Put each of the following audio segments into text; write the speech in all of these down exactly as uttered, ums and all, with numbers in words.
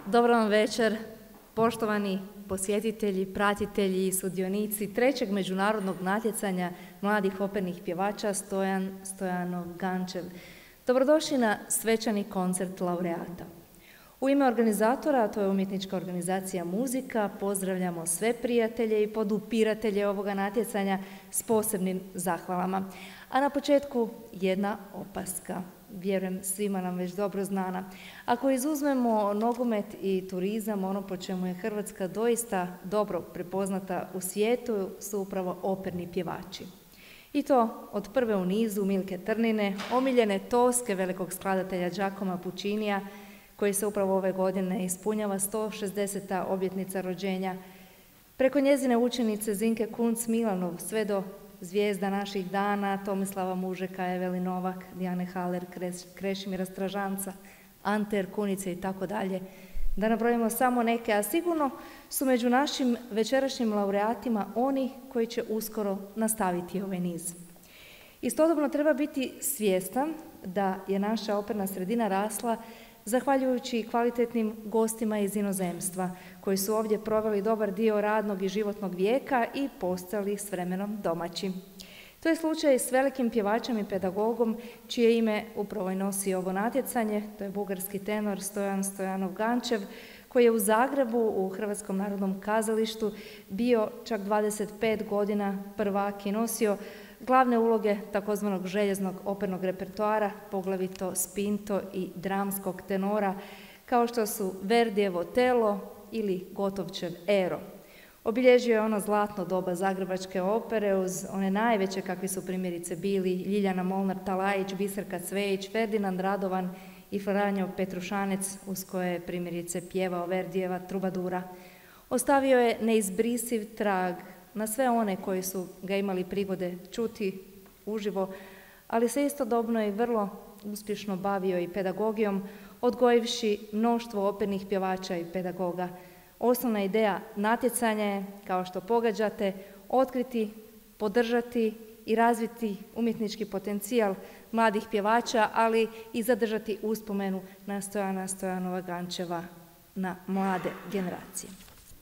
Dobar vam večer, poštovani posjetitelji, pratitelji i sudionici trećeg međunarodnog natjecanja mladih opernih pjevača Stojan Stojanov Gančev. Dobrodošli na svečani koncert laureata. U ime organizatora, a to je umjetnička organizacija Muzika, pozdravljamo sve prijatelje i podupiratelje ovoga natjecanja s posebnim zahvalama. A na početku jedna opaska. Vjerujem svima nam već dobro znana. Ako izuzmemo nogomet i turizam, ono po čemu je Hrvatska doista dobro prepoznata u svijetu su upravo operni pjevači. I to od prve u nizu Milke Trnine, omiljene Toske, velikog skladatelja Giacomo Puccinija, koji se upravo ove godine ispunjava sto šezdeseta obljetnica rođenja, preko njezine učenice Zinke Kunc-Milanov, sve do zvijezda naših dana, Tomislava Mužeka, Evelin Novak, Dijane Haller, Krešimira Stražanca, Ante Erkunice i tako dalje. Da nabrojimo samo neke, a sigurno su među našim večerašnjim laureatima oni koji će uskoro nastaviti ovaj niz. Istodobno treba biti svjestan da je naša operna sredina rasla zahvaljujući kvalitetnim gostima iz inozemstva, koji su ovdje proveli dobar dio radnog i životnog vijeka i postali s vremenom domaći. To je slučaj s velikim pjevačem i pedagogom, čije ime upravo i nosi ovo natjecanje, to je bugarski tenor Stojan Stojanov Gančev, koji je u Zagrebu u Hrvatskom narodnom kazalištu bio čak dvadeset pet godina prvak i nosio glavne uloge takozvanog željeznog opernog repertoara, poglavito spinto i dramskog tenora, kao što su Verdijevo Telo ili Gotovčev Ero. Obilježio je ono zlatno doba zagrebačke opere uz one najveće kakvi su primjerice bili Ljiljana Molnar-Talajić, Biserka Cvejić, Ferdinand Radovan i Franjo Petrušanec, uz koje je primjerice pjevao Verdijeva Trubadura. Ostavio je neizbrisiv trag na sve one koji su ga imali prigode čuti uživo, ali se istodobno i vrlo uspješno bavio i pedagogijom, odgojivši mnoštvo opernih pjevača i pedagoga. Osnovna ideja natjecanja je, kao što pogađate, otkriti, podržati i razviti umjetnički potencijal mladih pjevača, ali i zadržati uspomenu na Stojana Stojanova Gančeva na mlade generacije.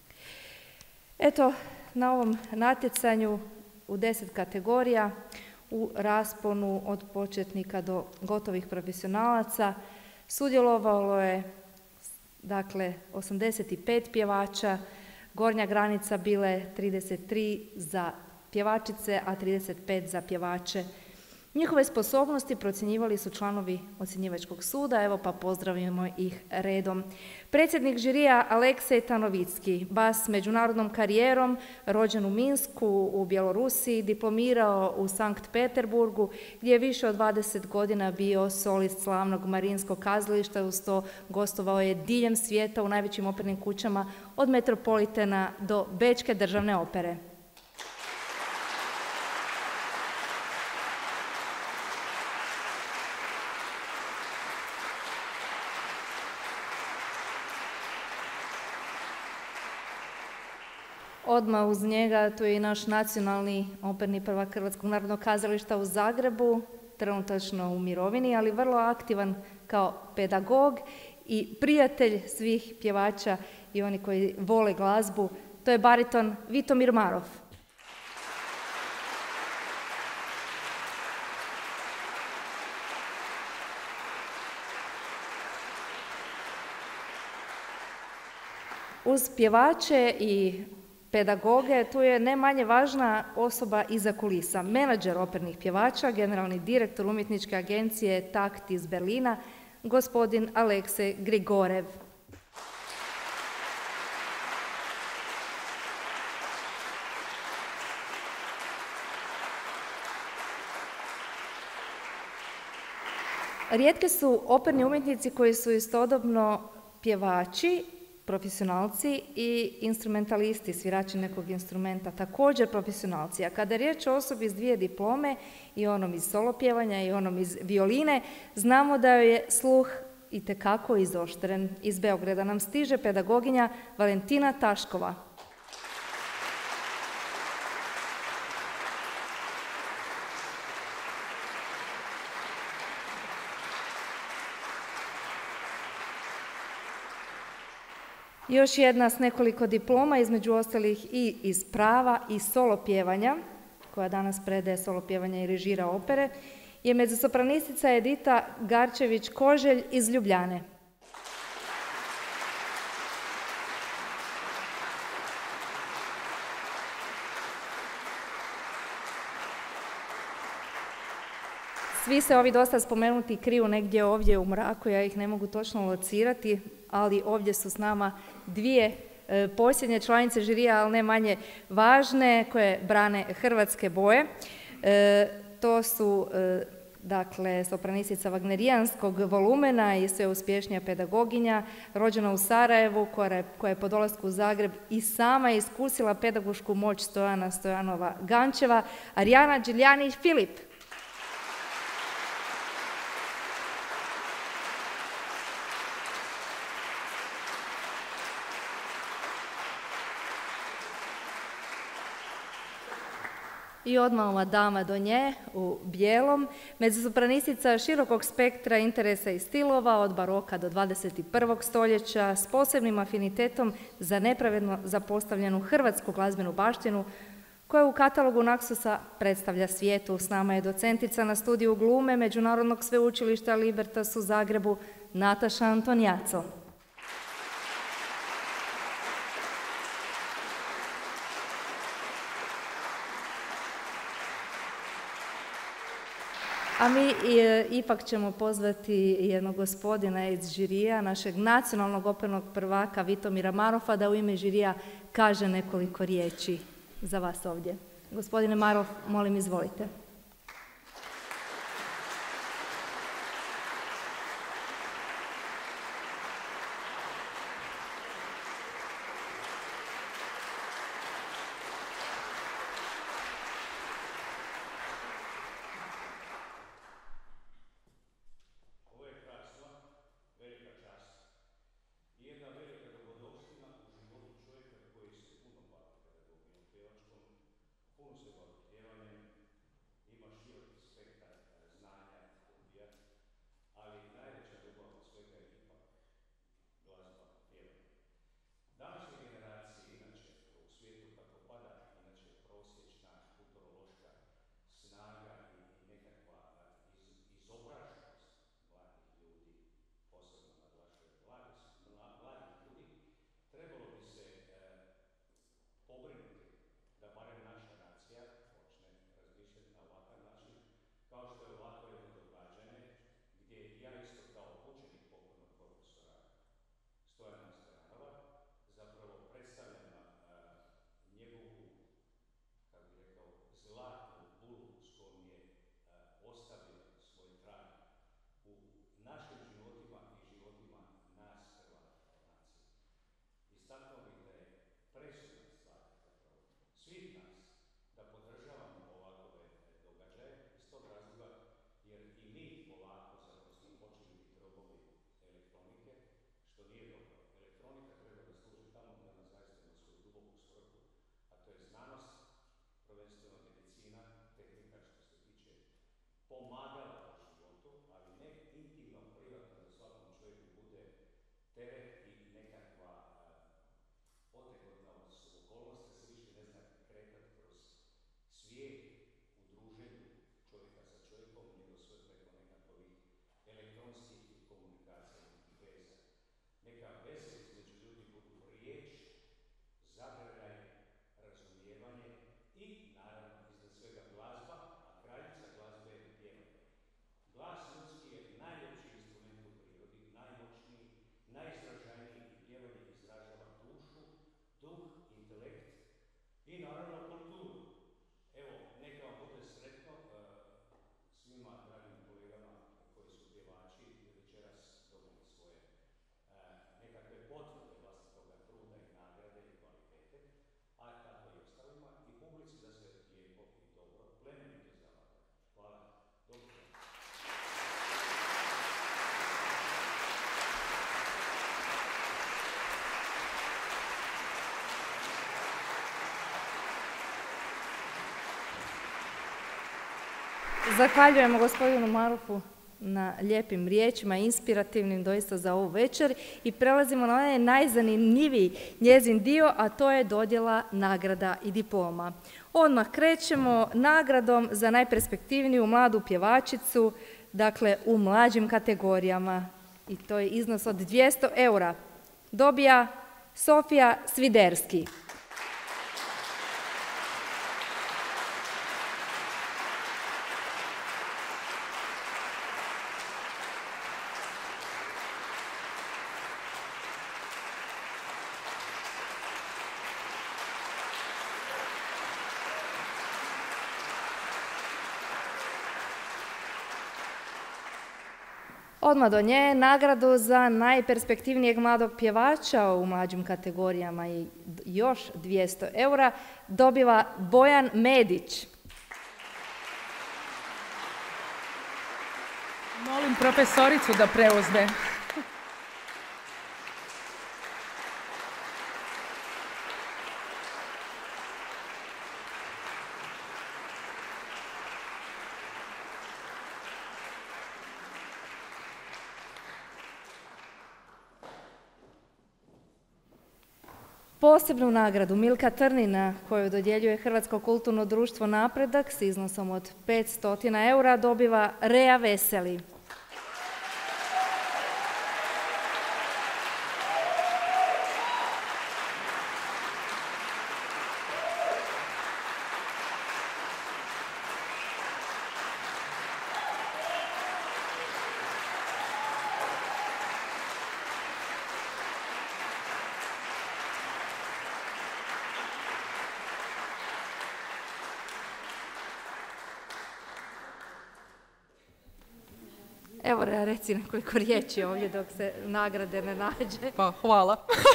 Eto, na ovom natjecanju u deset kategorija, u rasponu od početnika do gotovih profesionalaca, sudjelovalo je dakle osamdeset pet pjevača, gornja granica bile trideset tri za pjevačice, a trideset pet za pjevače. Njihove sposobnosti procjenjivali su članovi ocjenjivačkog suda, evo pa pozdravimo ih redom. Predsjednik žirija Aleksej Tanovicki, bas s međunarodnom karijerom, rođen u Minsku u Bjelorusiji, diplomirao u Sankt Peterburgu, gdje je više od dvadeset godina bio solist slavnog Marinskog kazališta, uz to gostovao je diljem svijeta u najvećim opernim kućama od Metropolitena do Bečke državne opere. Odmah uz njega tu je i naš nacionalni operni prvak Hrvatskog narodnog kazališta u Zagrebu, trenutačno u mirovini, ali vrlo aktivan kao pedagog i prijatelj svih pjevača i oni koji vole glazbu. To je bariton Vitomir Marov. Uz pjevače i pedagoge, tu je ne manje važna osoba iza kulisa. Menadžer opernih pjevača, generalni direktor umjetničke agencije Takt iz Berlina, gospodin Aleksej Grigorev. Rijetki su operni umjetnici koji su istodobno pjevači, profesionalci i instrumentalisti, svirači nekog instrumenta, također profesionalci. A kada je riječ o osobi s dvije diplome, i onom iz solo pjevanja i onom iz violine, znamo da joj je sluh itekako izoštren. Iz Beograda nam stiže pedagoginja Valentina Taškova. Još jedna s nekoliko diploma, između ostalih i iz prava i solo pjevanja, koja danas predaje solo pjevanja i režira opere, je mezzosopranistica Edita Garčević-Koželj iz Ljubljane. Svi se ovi dosta spomenuti kriju negdje ovdje u mraku, ja ih ne mogu točno locirati, ali ovdje su s nama dvije e, posljednje članice žirija, ali ne manje važne, koje brane hrvatske boje. E, to su, e, dakle, sopranistica wagnerijanskog volumena i sve uspješnija pedagoginja, rođena u Sarajevu, koja je, koja je po dolasku u Zagreb i sama iskusila pedagošku moć Stojana Stojanova Gančeva, Arijana Điljanić-Filip. I odmah ova dama do nje u bijelom, mezzosopranistica širokog spektra interesa i stilova od baroka do dvadeset prvog stoljeća s posebnim afinitetom za nepravedno zapostavljenu hrvatsku glazbenu baštinu koja u katalogu Naksusa predstavlja svijetu. S nama je docentica na studiju glume Međunarodnog sveučilišta Libertas u Zagrebu, Nataša Antonjaco. A mi ipak ćemo pozvati jednog gospodina iz žirija, našeg nacionalnog opernog prvaka Vitomira Marofa, da u ime žirija kaže nekoliko riječi za vas ovdje. Gospodine Marof, molim, izvolite. Zahvaljujemo gospodinu Marofu na lijepim riječima, inspirativnim doista za ovu večer i prelazimo na onaj najzanimljiviji njezin dio, a to je dodjela nagrada i diploma. Odmah krećemo nagradom za najperspektivniju mladu pjevačicu, dakle u mlađim kategorijama, i to je iznos od dvjesto eura. Dobija Sofija Sviderski. Odmah do nje nagradu za najperspektivnijeg mladog pjevača u mlađim kategorijama i još dvjesto eura dobiva Bojan Medić. Molim profesoricu da preuzme. Posebnu nagradu Milka Trnina, koju dodjeljuje Hrvatsko kulturno društvo Napredak s iznosom od petsto eura, dobiva Rea Veseli. Evo, reci nekoliko riječi ovdje dok se nagrade ne nađe. Pa, hvala.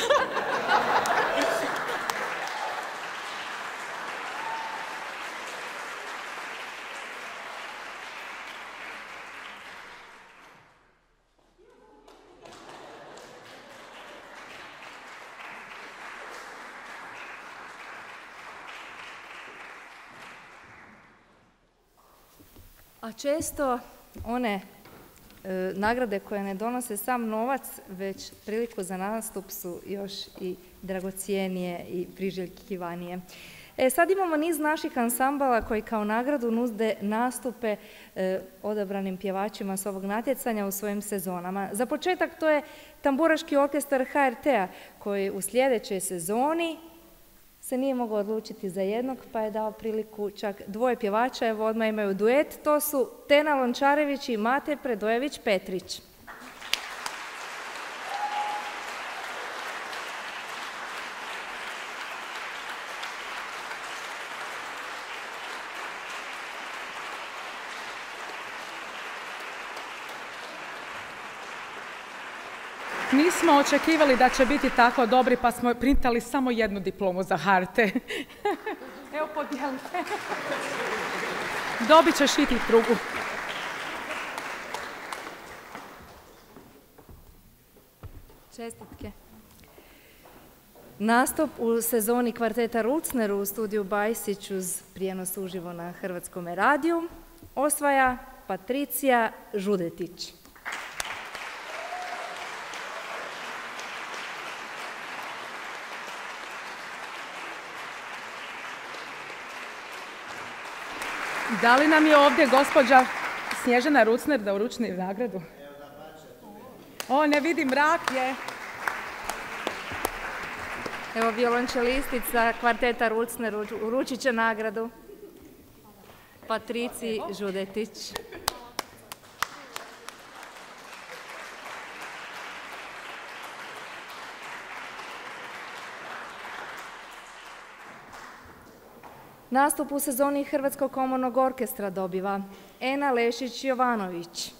A često one e, nagrade koje ne donose sam novac, već priliku za nastup su još i dragocjenije i priželjkivanije. E, sad imamo niz naših ansambala koji kao nagradu nude nastupe e, odabranim pjevačima s ovog natjecanja u svojim sezonama. Za početak to je Tamburaški orkestar H R T-a koji u sljedećoj sezoni se nije mogao odlučiti za jednog, pa je dao priliku čak dvoje pjevača. Evo, odmah imaju duet. To su Tena Lončarević i Mate Predojević-Petrić. Nismo očekivali da će biti tako dobri, pa smo printali samo jednu diplomu za H R T. Evo, podijelite. Dobit ćeš i ti drugu. Čestitke. Nastup u sezoni kvarteta Rucner u studiju Bajsić uz prijenos uživo na Hrvatskom radiju osvaja Patricija Žudetić. Da li nam je ovdje gospođa Snježana Rucner da uruči nagradu? O, ne vidim, mrak je. Evo, violončelistica kvarteta Rucner uručit će nagradu Patriciji Žudetić. Nastup u sezoni Hrvatskog komornog orkestra dobiva Ena Lešić-Jovanović.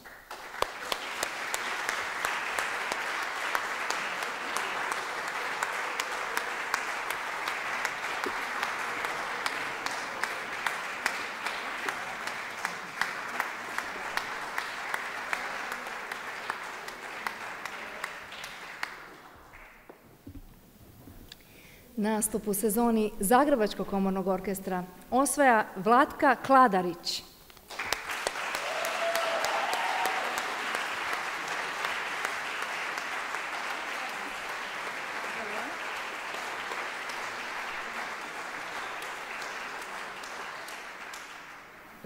Nastup u sezoni Zagrebačkog komornog orkestra osvaja Vlatka Kladarić.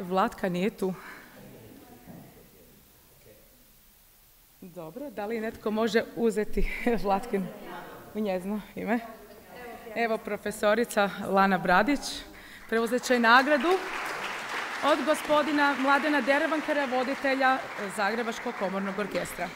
Vlatka nije tu. Dobro, da li netko može uzeti Vlatkin u njezino ime? Evo profesorica Lana Bradić preuzet će nagradu od gospodina Mladena Derevankara, voditelja Zagrebačkog komornog orkestra.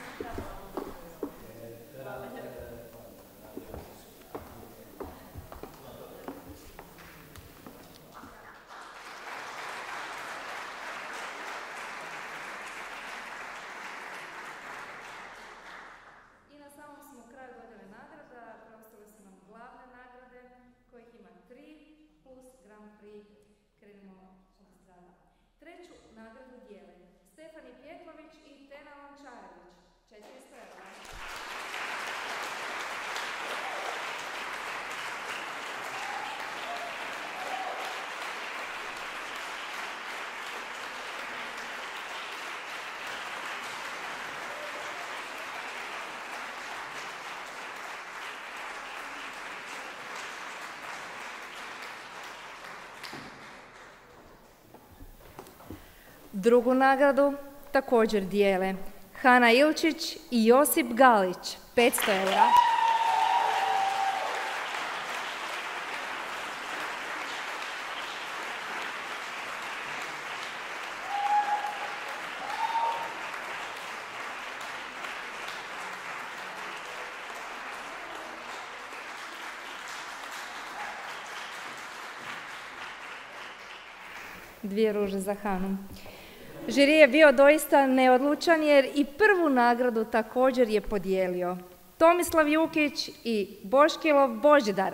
Drugu nagradu također dijele Hana Ilčić i Josip Galić, petsto eura. Dvije ruže za Hanu. Žiri je bio doista neodlučan jer i prvu nagradu također je podijelio Tomislav Jukić i Boškilov Božidar.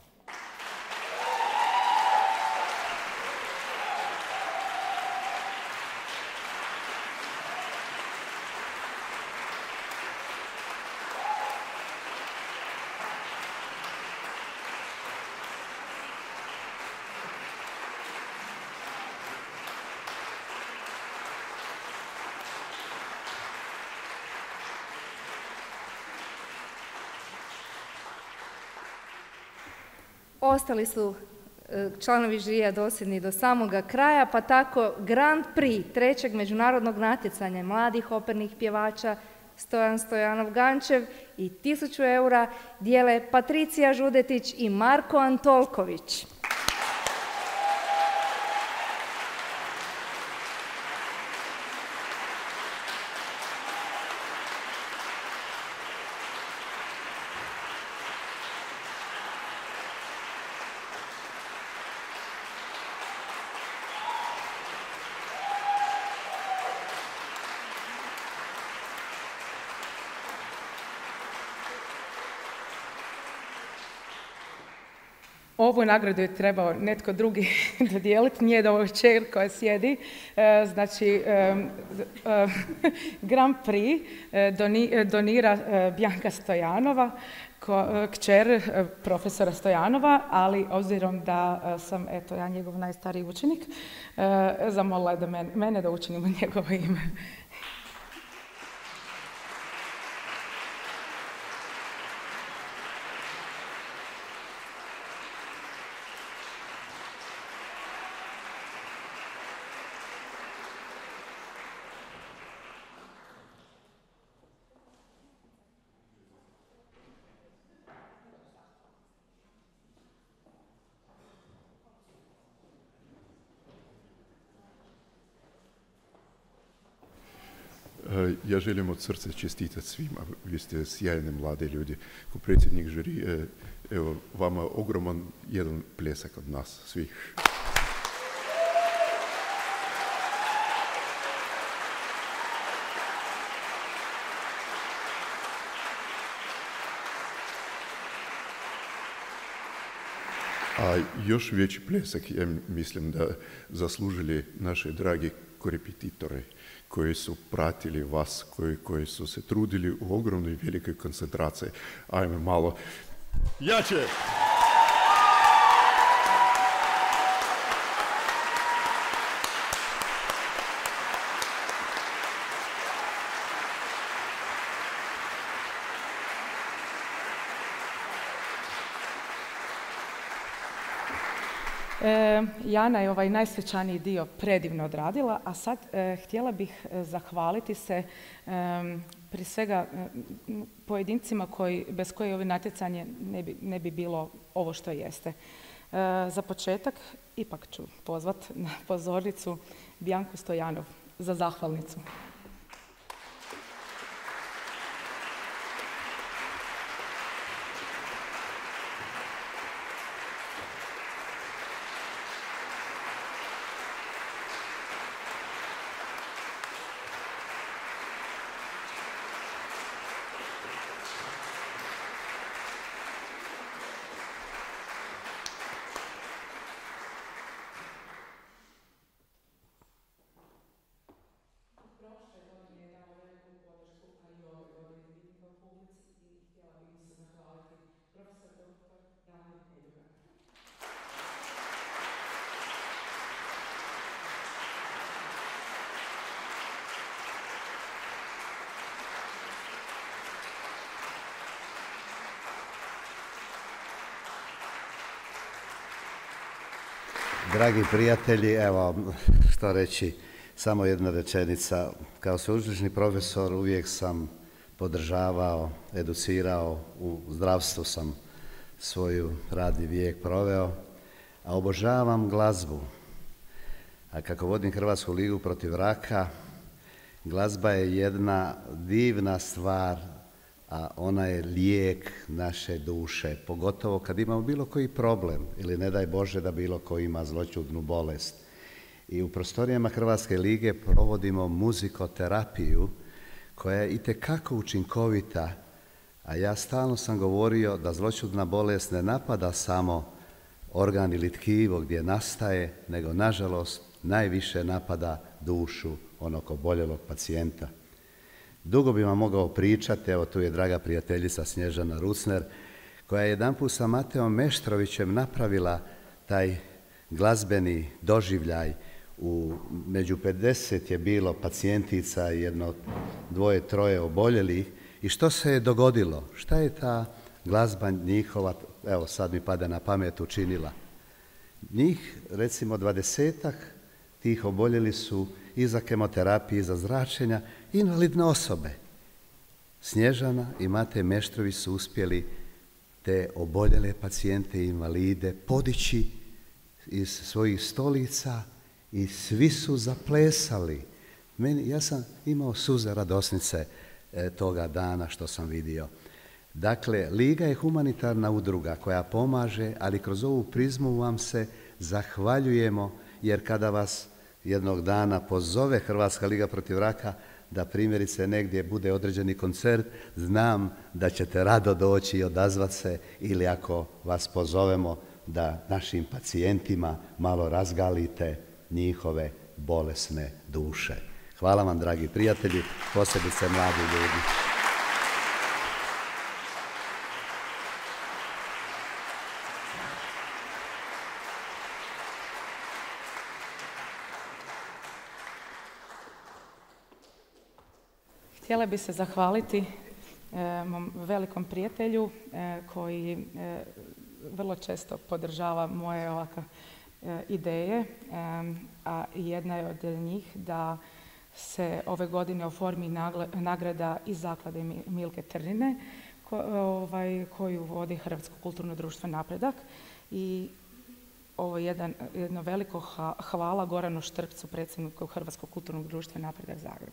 Ostali su članovi žirija dosljedni do samoga kraja, pa tako Grand Prix trećeg međunarodnog natjecanja mladih opernih pjevača Stojan Stojanov-Gančev i tisuću eura dijele Patricija Žudetić i Marko Antolković. Ovu nagradu je trebao netko drugi dodijeliti, nije da ovo čer koja sjedi. E, znači, e, e, Grand Prix doni, donira e, Bjanka Stojanova, ko, kćer e, profesora Stojanova, ali obzirom da e, sam, eto, ja njegov najstariji učenik, e, zamolila je da mene, mene da učinimo njegovo ime. Ja želim od srca čestitati svima. Vi ste sjajni mladi ljudi. Ko predsjednik žirije, evo, vama ogroman jedan pljesak od nas svih. A još veći pljesak, ja mislim da zaslužili naši dragi korepetitori koji su pratili vas, koji, koji su se trudili u ogromnoj velikoj koncentraciji. Ajme malo jače! E, Jana je ovaj najsvečaniji dio predivno odradila, a sad e, htjela bih e, zahvaliti se e, prije svega e, pojedincima koji, bez koje ovo natjecanje ne bi, ne bi bilo ovo što jeste. E, za početak ipak ću pozvat na pozornicu Bianku Stojanov za zahvalnicu. Dragi prijatelji, evo što reći, samo jedna rečenica. Kao sveučilišni profesor uvijek sam podržavao, educirao, u zdravstvu sam svoju radni vijek proveo, a obožavam glazbu. A kako vodim Hrvatsku ligu protiv raka, glazba je jedna divna stvar, a ona je lijek naše duše, pogotovo kad imamo bilo koji problem ili ne daj Bože da bilo ko ima zloćudnu bolest. I u prostorijama Hrvatske lige provodimo muzikoterapiju koja je itekako učinkovita, a ja stalno sam govorio da zloćudna bolest ne napada samo organ ili tkivo gdje nastaje, nego nažalost najviše napada dušu onog oboljelog pacijenta. Dugo bi vam mogao pričati, evo tu je draga prijateljica Snježana Rucner, koja je jedanput sa Mateom Meštrovićem napravila taj glazbeni doživljaj. U, među pedeset je bilo pacijentica i jedno dvoje, troje oboljelih. I što se je dogodilo? Šta je ta glazba njihova, evo sad mi pada na pamet, učinila? Njih, recimo dvadesetak tih oboljeli su i za kemoterapiju, i za zračenja, invalidne osobe. Snježana i Mate Meštrović su uspjeli te oboljele pacijente i invalide podići iz svojih stolica i svi su zaplesali. Meni, ja sam imao suze radosnice e, toga dana što sam vidio. Dakle, Liga je humanitarna udruga koja pomaže, ali kroz ovu prizmu vam se zahvaljujemo, jer kada vas jednog dana pozove Hrvatska liga protiv raka da primjerice negdje bude određeni koncert, znam da ćete rado doći i odazvat se, ili ako vas pozovemo da našim pacijentima malo razgalite njihove bolesne duše. Hvala vam, dragi prijatelji, posebice mladi ljudi. Htjela bi se zahvaliti e, mom velikom prijatelju e, koji e, vrlo često podržava moje ovakve e, ideje, e, a jedna je od njih da se ove godine oformi nagle, nagrada iz zaklade Milke Trnine ko, ovaj, koju vodi Hrvatsko kulturno društvo Napredak. I ovo je jedan, jedno veliko hvala Goranu Štrpcu, predsjedniku Hrvatskog kulturnog društva Napredak Zagreb.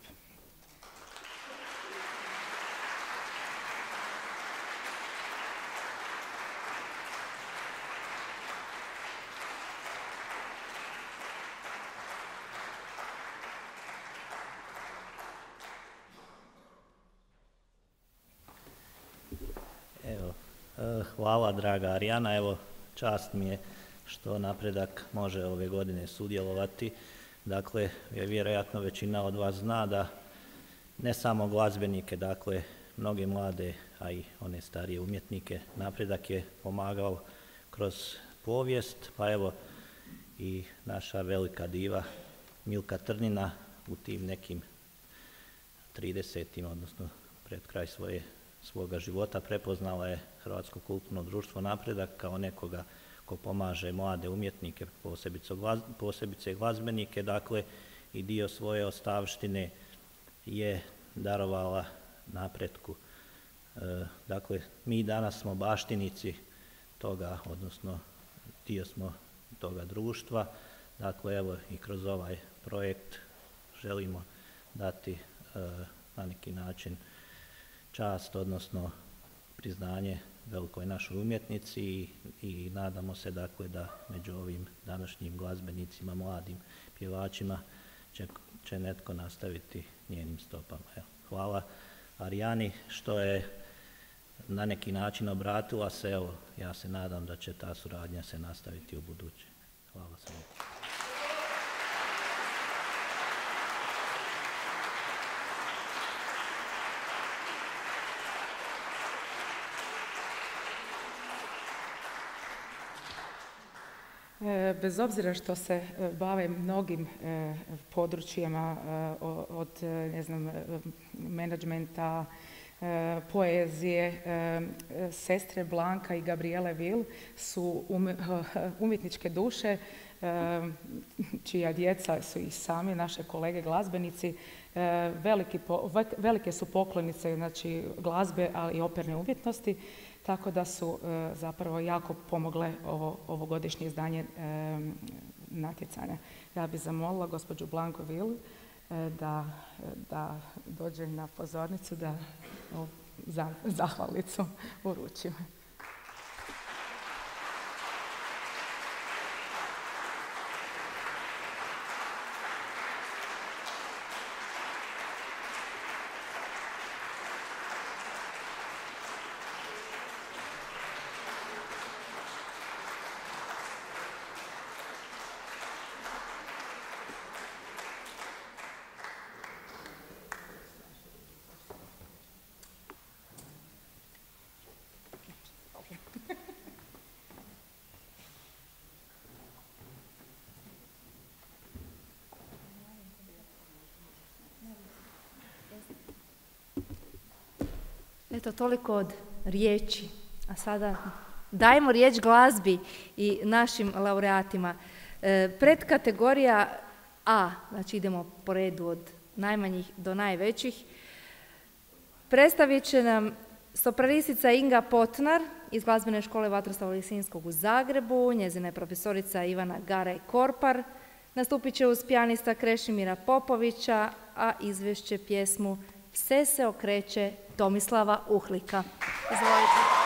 Evo, hvala draga Arijana, evo čast mi je što Napredak može ove godine sudjelovati. Dakle, vjerojatno većina od vas zna da ne samo glazbenike, dakle, mnoge mlade, a i one starije umjetnike, Napredak je pomagao kroz povijest, pa evo i naša velika diva Milka Trnina u tim nekim tridesetim, odnosno pred kraj svoje svoga života prepoznala je Hrvatsko kulturno društvo Napredak kao nekoga ko pomaže mlade umjetnike, posebice, glaz, posebice glazbenike, dakle i dio svoje ostavštine je darovala napretku. E, dakle, mi danas smo baštinici toga, odnosno dio smo toga društva. Dakle, evo i kroz ovaj projekt želimo dati e, na neki način čast, odnosno priznanje velikoj našoj umjetnici i, i nadamo se dakle da među ovim današnjim glazbenicima, mladim pjevačima će, će netko nastaviti njenim stopama. Evo, hvala Arijani što je na neki način obratila se. Evo, ja se nadam da će ta suradnja se nastaviti u buduće. Hvala se. Bez obzira što se bave mnogim područjima od, ne znam, menadžmenta, poezije, sestre Blanka i Gabriele Vil su umjetničke duše čija djeca su i sami naše kolege glazbenici. Veliki, velike su poklonice, znači, glazbe, ali i operne umjetnosti, tako da su zapravo jako pomogle ovo ovogodišnje izdanje natjecanja. Ja bih zamolila gospođu Blanku Vil da, da dođe na pozornicu da za, zahvalnicu uručimo. Eto, toliko od riječi. A sada dajmo riječ glazbi i našim laureatima. E, predkategorija A, znači idemo po redu od najmanjih do najvećih, predstavit će nam sopranistica Inga Potnar iz Glazbene škole Vatroslava Lisinskog u Zagrebu, njezina je profesorica Ivana Garaj-Korpar, nastupit će uz pijanista Krešimira Popovića, a izvešće pjesmu Sve se okreće Tomislava Uhlika. Izvolite.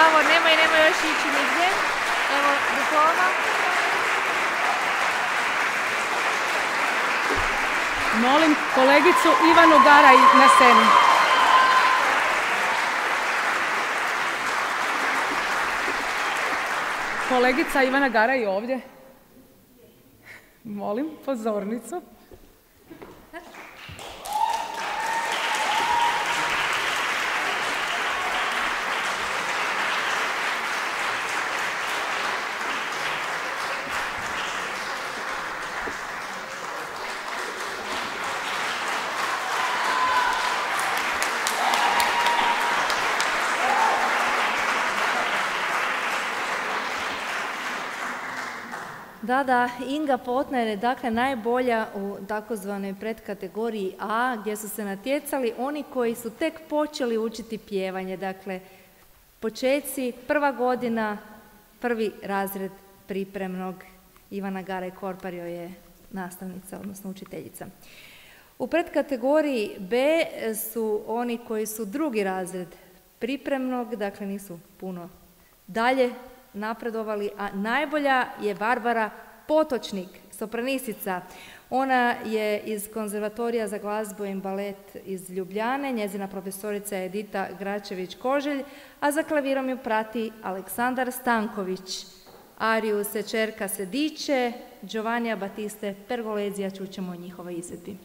Bravo, nemoj, nemoj još ići nigdje. Evo, diploma. Molim kolegicu Ivanu Garaj na scenu. Kolegica Ivana Garaj ovdje. Molim, pozornicu. Da, da, Inga Potner je dakle najbolja u takozvanoj predkategoriji A, gdje su se natjecali oni koji su tek počeli učiti pjevanje. Dakle, počeci, prva godina, prvi razred pripremnog. Ivana Garaj-Korpar joj je nastavnica, odnosno učiteljica. U predkategoriji B su oni koji su drugi razred pripremnog, dakle nisu puno dalje napredovali, a najbolja je Barbara Potočnik, sopranistica. Ona je iz Konzervatorija za glazbu i balet iz Ljubljane, njezina profesorica je Edita Gračević-Koželj, a za klavirom ju prati Aleksandar Stanković. Ariju Sečerka se diče, Giovannija Batiste Pergolezija, čućemo o njihovoj izvedbi.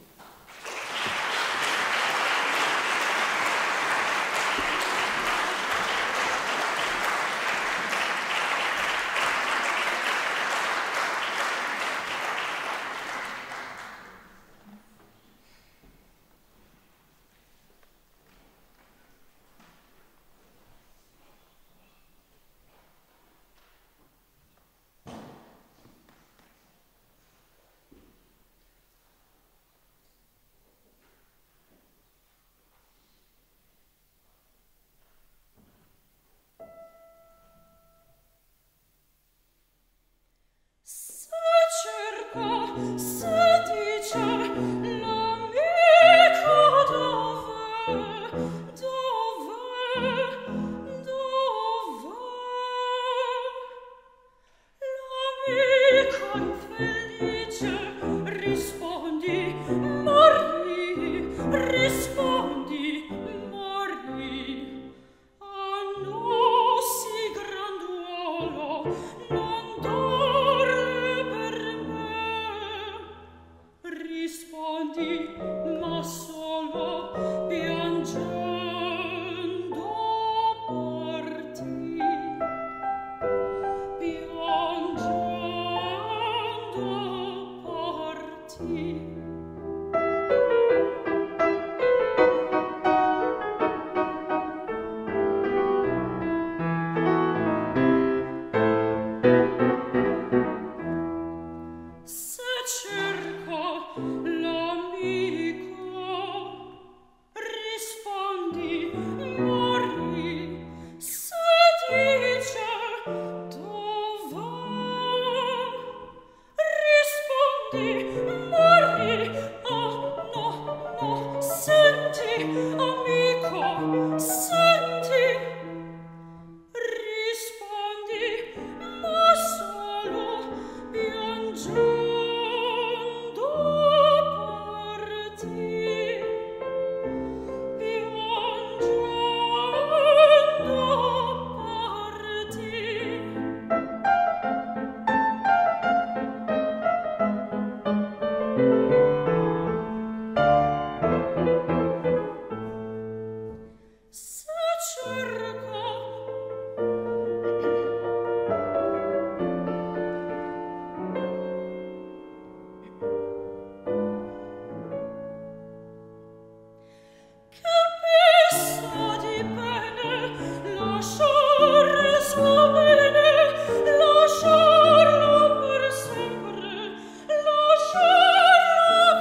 Lasciar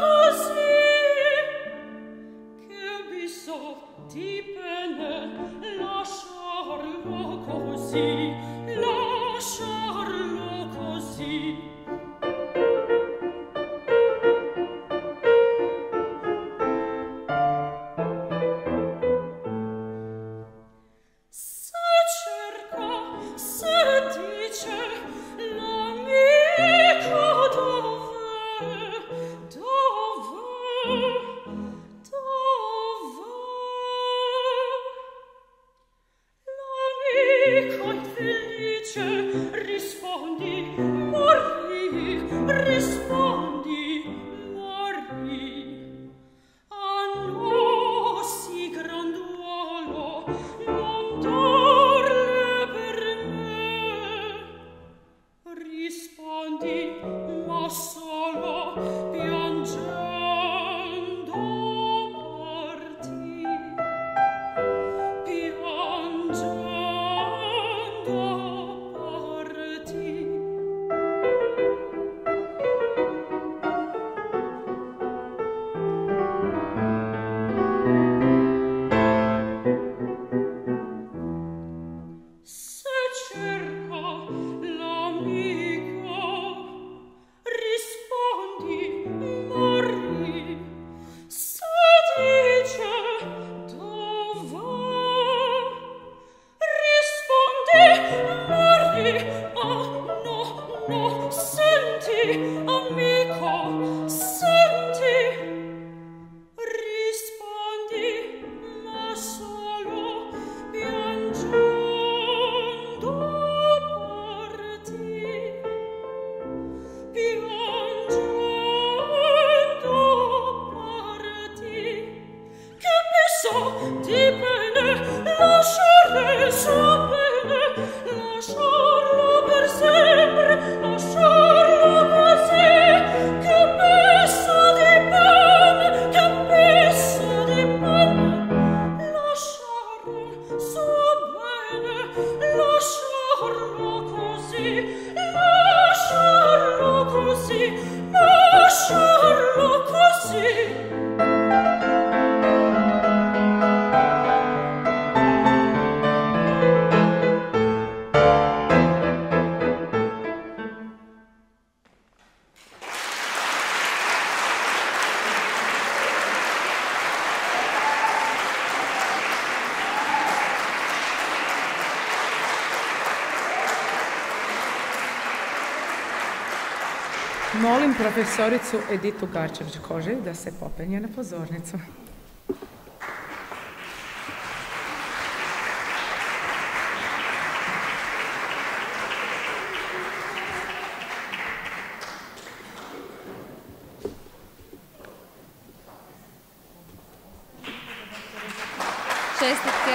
Molim profesoricu Editu Garčević-Koželj da se popenje na pozornicu. Čestitke.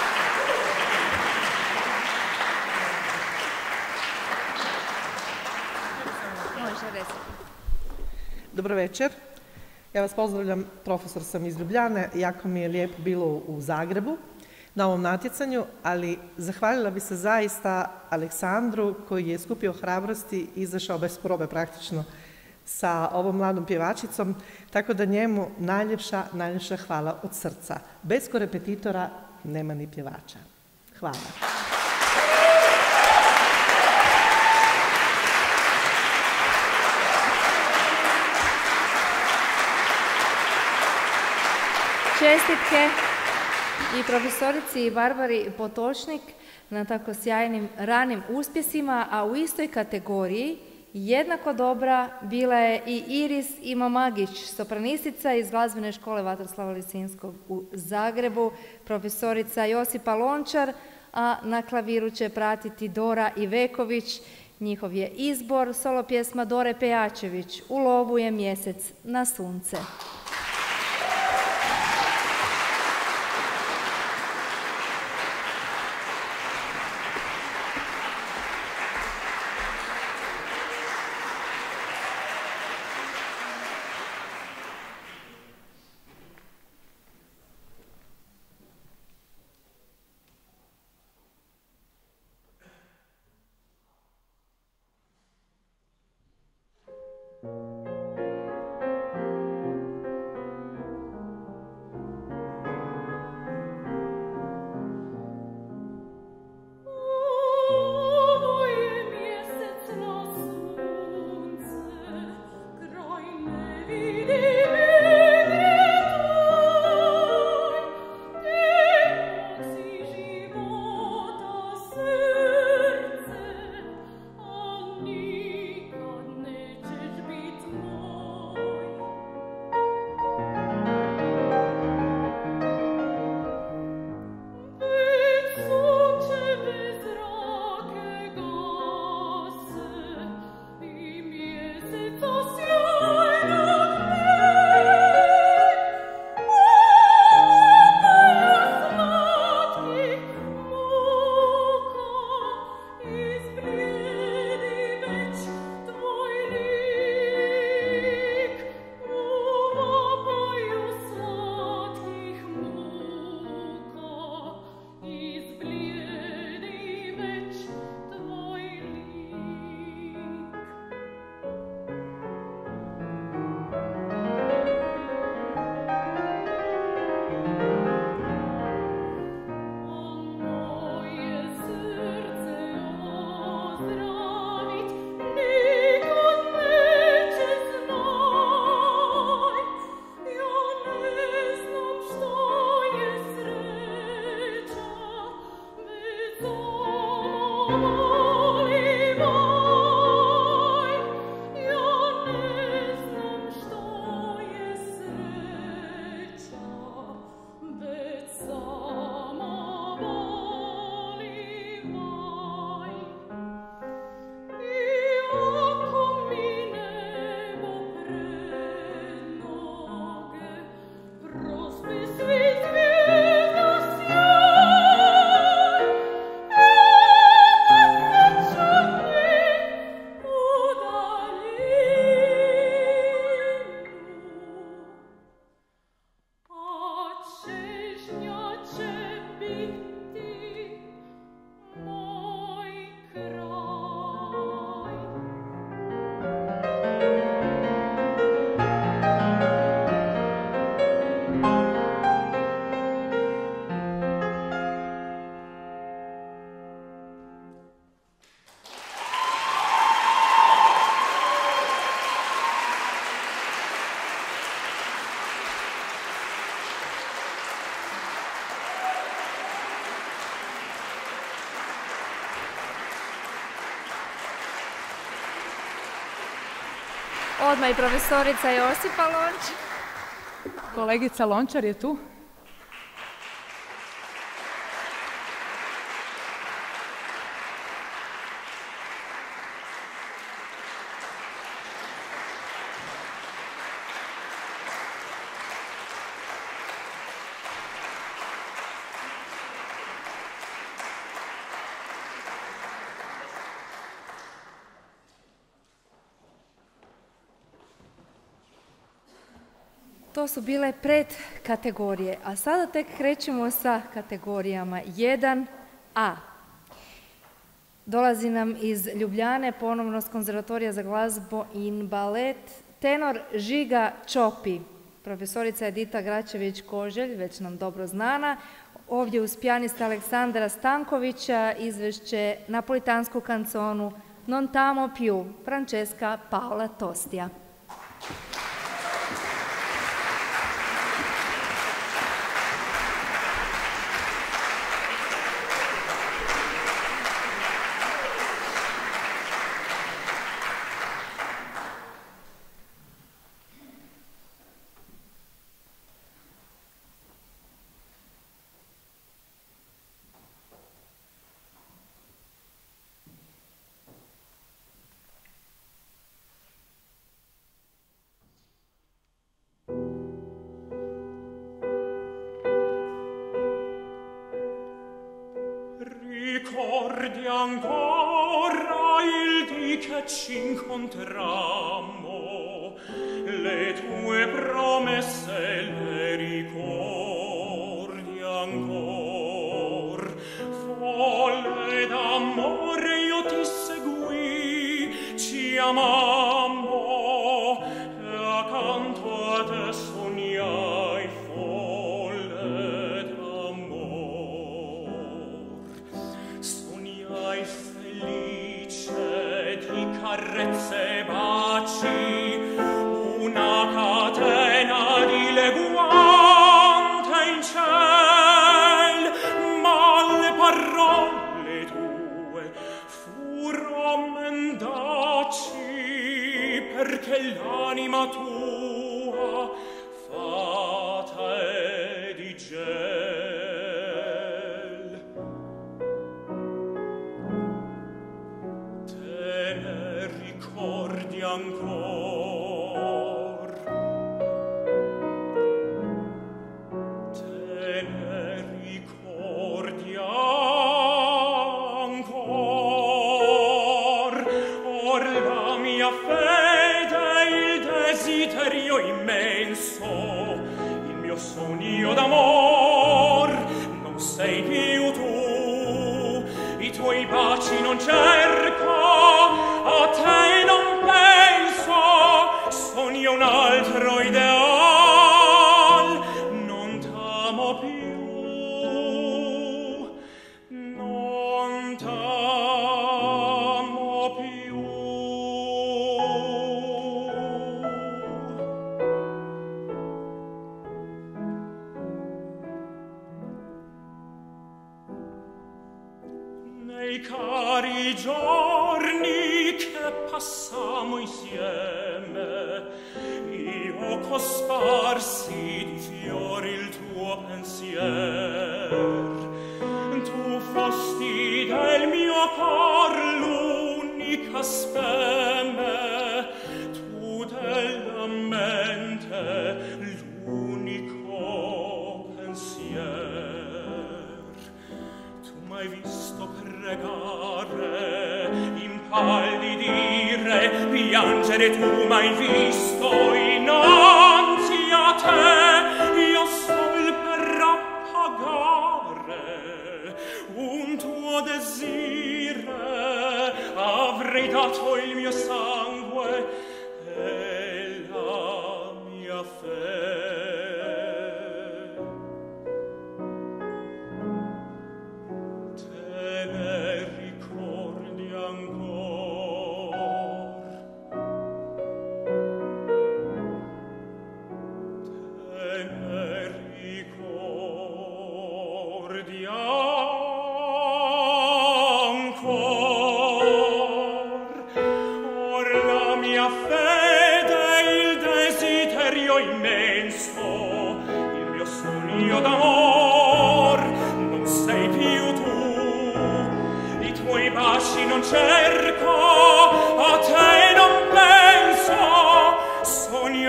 Dobro večer. Ja vas pozdravljam, profesor sam iz Ljubljane. Jako mi je lijepo bilo u Zagrebu na ovom natjecanju, ali zahvalila bi se zaista Aleksandru koji je skupio hrabrosti i izašao bez probe praktično sa ovom mladom pjevačicom, tako da njemu najljepša, najljepša hvala od srca. Bez korepetitora nema ni pjevača. Hvala. Čestitke i profesorici Barbari Potočnik na tako sjajnim ranim uspjesima, a u istoj kategoriji jednako dobra bila je i Iris Imamagić, sopranistica iz glazbene škole Vatroslava Lisinskog u Zagrebu, profesorica Josipa Lončar, a na klaviru će pratiti Dora Iveković. Njihov je izbor solo pjesma Dore Pejačević, U lovu je mjesec na sunce. Odmah i profesorica Josipa Lončar. Kolegica Lončar je tu. To su bile predkategorije, a sada tek krećemo sa kategorijama jedan A. Dolazi nam iz Ljubljane, ponovno s Konzervatorija za glazbu i balet, tenor Žiga Čopi. Profesorica Edita Gračević-Koželj, već nam dobro znana. Ovdje uz pijanista Aleksandra Stankovića izvešće napolitansku kanconu Non t'amo più, Francesca Paola Tostija. Ricordi ancora il dì che ci incontrammo, le tue promesse le ricordi ancor. Folle d'amore io ti seguì, ci amammo, e accanto a te sognai folle d'amor. Sognai felice di carezze e baci, una catena dileguante in ciel, ma le parole tue furono mendaci, perché l'anima tua fata è di gel. Te ne ricordi ancor? Te ne ricordi ancor? Or la mia fede, il desiderio immenso, il mio sogno d'amor, non sei più tu, i tuoi baci non cerco, a te non penso, sogno un altro ideal, non t'amo più, non t'amo più. Nei cari giorni che passammo insieme, io cosparsi di fiori il tuo pensier. Tu fosti del mio cor l'unica speme, tu della mente l'unico pensier. Tu m'hai visto pregare, impallidire, piangere, tu m'hai visto innanzi a te, io sol per appagare un tuo desire, avrei dato il mio sangue e la mia fede. Te ne ricordi ancor?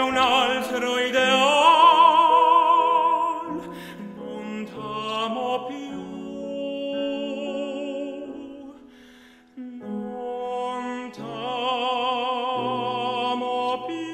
un altro ideal, non t'amo più, non t'amo più.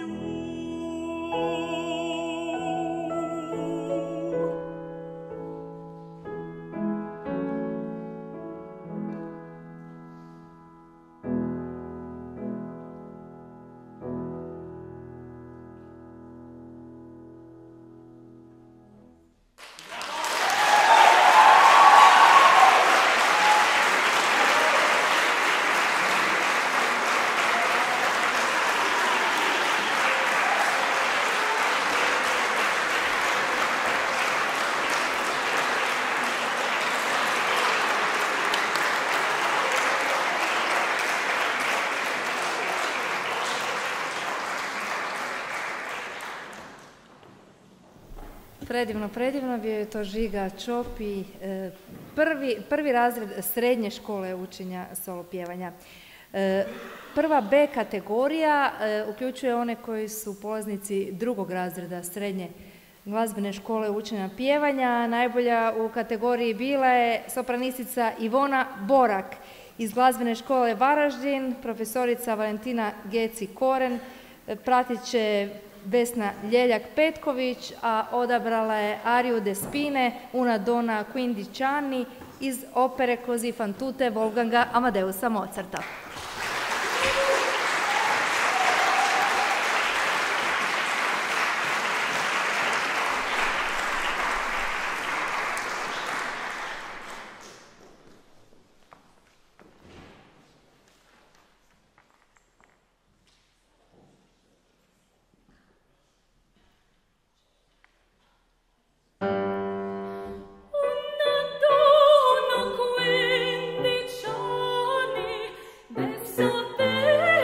Predivno, predivno, bio je to Žiga Čopi, e, prvi, prvi razred srednje škole učenja solo pjevanja. E, prva B kategorija e, uključuje one koji su polaznici drugog razreda srednje glazbene škole učenja pjevanja. Najbolja u kategoriji bila je sopranistica Ivona Borak iz glazbene škole Varaždin, profesorica Valentina Geci-Koren, pratit će Vesna Ljeljak-Petković, a odabrala je Ariju Despine, Una donna quindici anni iz opere Così fan tutte Wolfganga Amadeusa Mozarta. Quindici anni, adesso te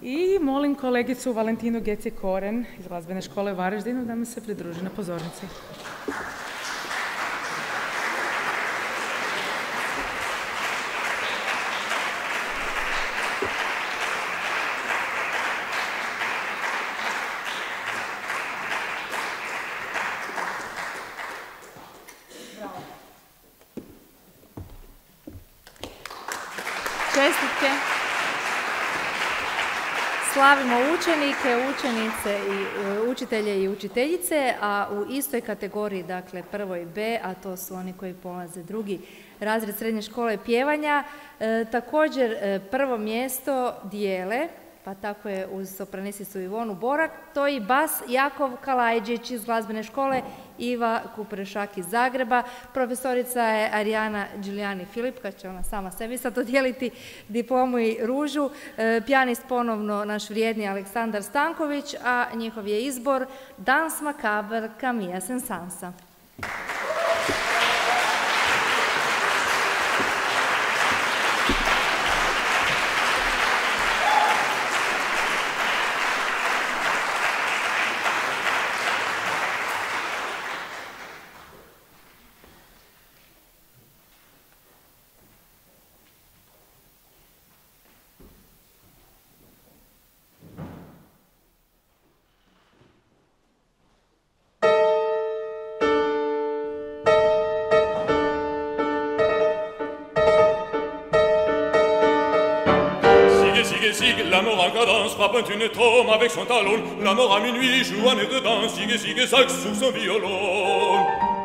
I molim kolegicu Valentinu Geci-Koren iz Glazbene škole u Varaždinu da mi se pridruži na pozornici. Čestitke. Slavimo učenike, učenice, i, učitelje i učiteljice, a u istoj kategoriji, dakle prvoj B, a to su oni koji polaze drugi razred srednje škole pjevanja, e, također e, prvo mjesto dijele, pa tako je uz sopranisicu Ivonu Borak, to i bas Jakov Kalajđić iz Glazbene škole, Iva Kuprešak iz Zagreba, profesorica je Arijana Đulijani Filipka, će ona sama sebi sad dodijeliti diplomu i ružu, e, pijanist ponovno naš vrijedni Aleksandar Stanković, a njihov je izbor Dans Macabre Camilla Sensansa. La mort en cadence frappe une tombe avec son talon. La mort à minuit joue un air de danse. Sigue, sigue, sac sur son violon.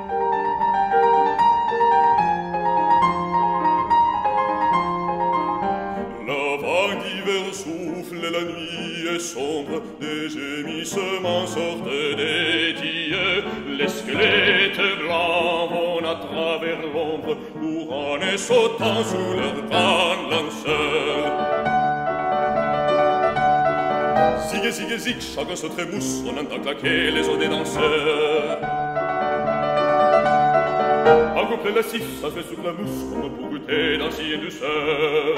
La vague d'hiver souffle, la nuit est sombre. Des gémissements sortent des tilleux. Les squelettes blancs vont à travers l'ombre, courant et sautant sous leur grande lanceur. Sigue, sigue, zig, chacun se trémousse, on entend claquer les os des danseurs. En couple lascif, ça fait sur la mousse, comme pour goûter dans si douceur.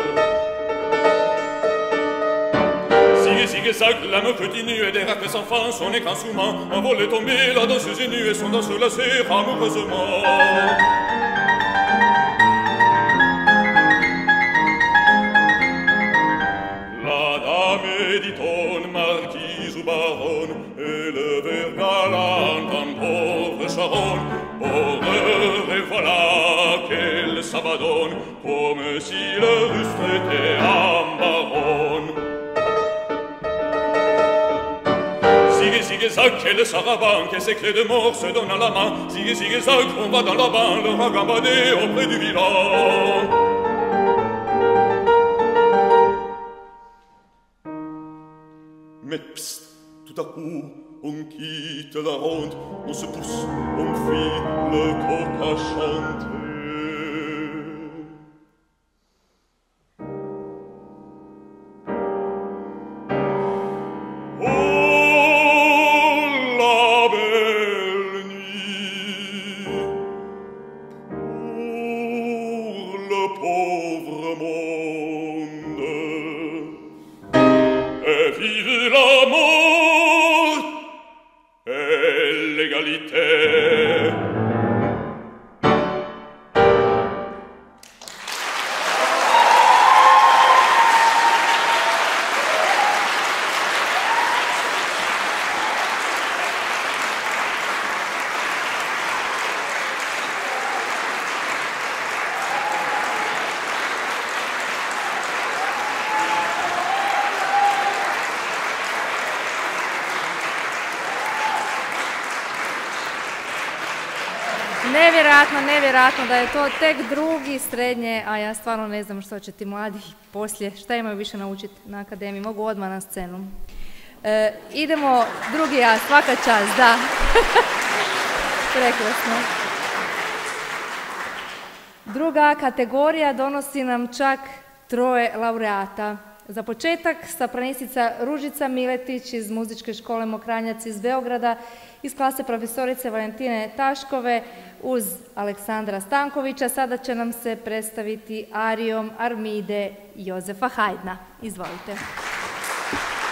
Sigue, sigue, zac, l'âme continue, et des racles sans fin, son écran souvent, envolé tombé, la danseuse est nue, et son danseur lassé, amoureusement. Méditone, marquise ou baronne, et le ver galant en pauvre charonne, horreur et voilà qu'elle s'abandonne, comme si le rustre était en baronne. Sigue, sigue, zac, elle s'arabande, et ses clés de mort se donnent à la main. Sigue, sigue, zac, on va dans la bande, le ragambadé auprès du village. Mais psst, tout à coup, on quitte la ronde, on se pousse, on fit le coq à chanter. Oh, la belle nuit, pour le pauvre monde, et vive l'amour et l'égalité. Nevjerojatno, nevjerojatno da je to tek drugi srednje, a ja stvarno ne znam što će ti mladi poslije, šta imaju više naučiti na akademiji, mogu odmah na scenu. E, idemo, drugi ja, svaka čast, da. Prekrasno. Druga kategorija donosi nam čak troje laureata. Za početak sopranistica Ružica Miletić iz Muzičke škole Mokranjac iz Beograda, iz klase profesorice Valentine Taškove uz Aleksandra Stankovića. Sada će nam se predstaviti arijom Armide Jozefa Hajdna. Izvolite.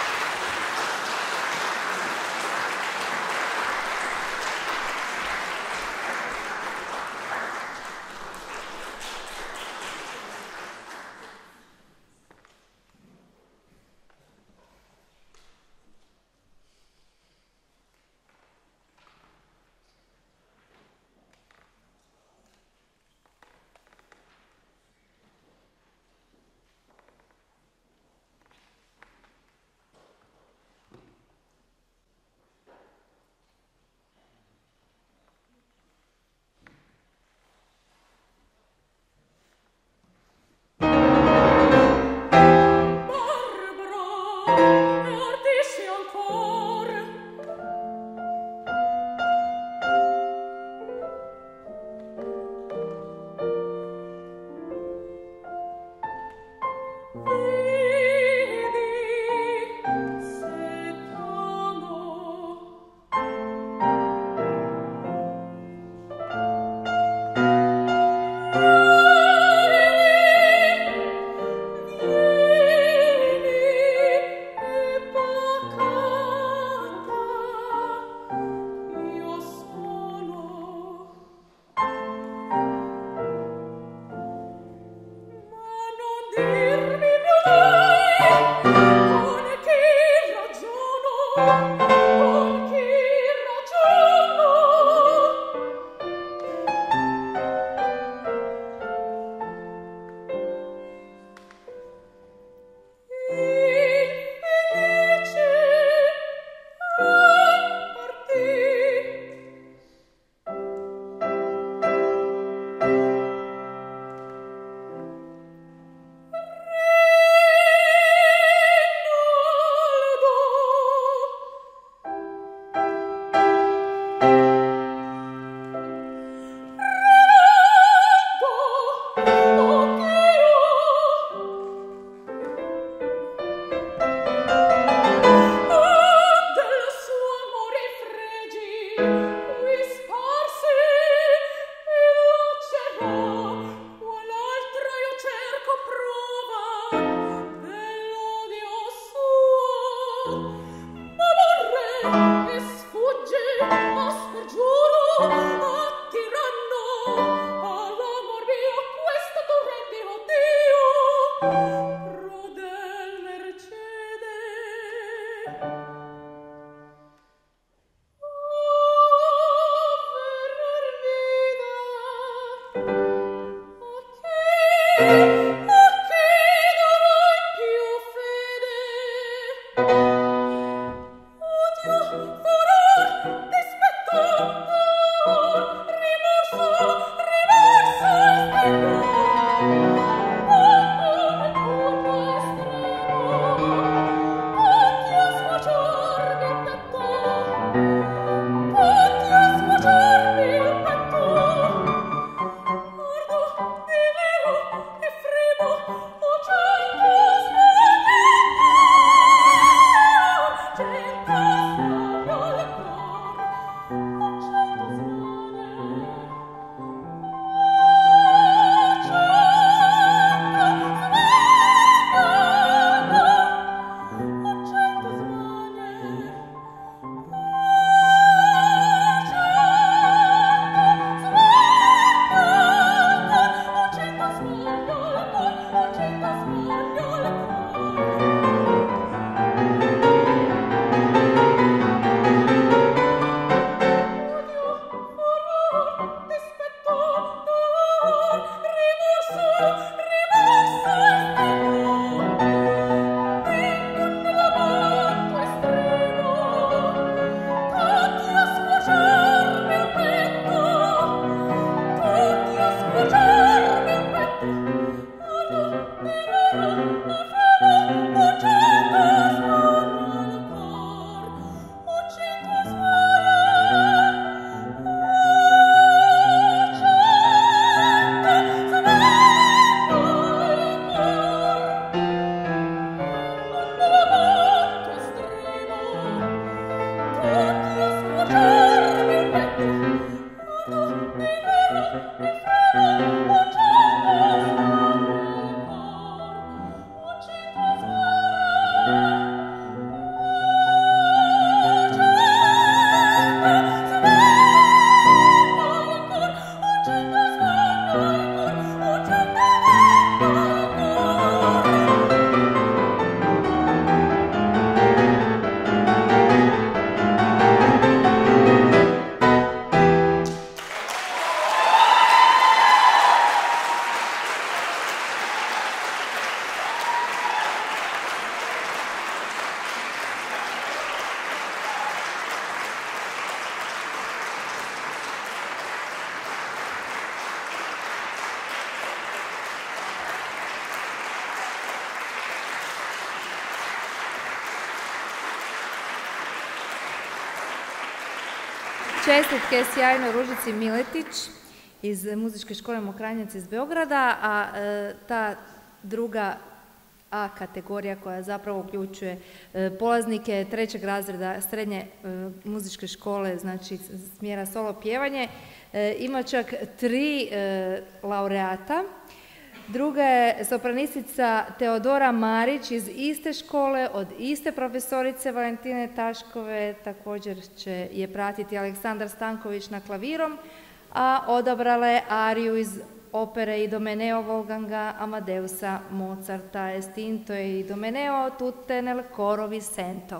čestitke sjajnoj Ružici Miletić iz Muzičke škole Mokranjac iz Beograda, a e, ta druga A kategorija koja zapravo uključuje e, polaznike trećeg razreda srednje e, muzičke škole, znači smjera solo pjevanje, e, ima čak tri e, laureata. Druga je sopranistica Teodora Marić iz iste škole, od iste profesorice Valentine Taškove, također će je pratiti Aleksandar Stanković na klavirom, a odabrala je ariju iz opere Idomeneo Wolfganga Amadeusa Mozarta, Estinto e Idomeneo tutte nel coro Vicento.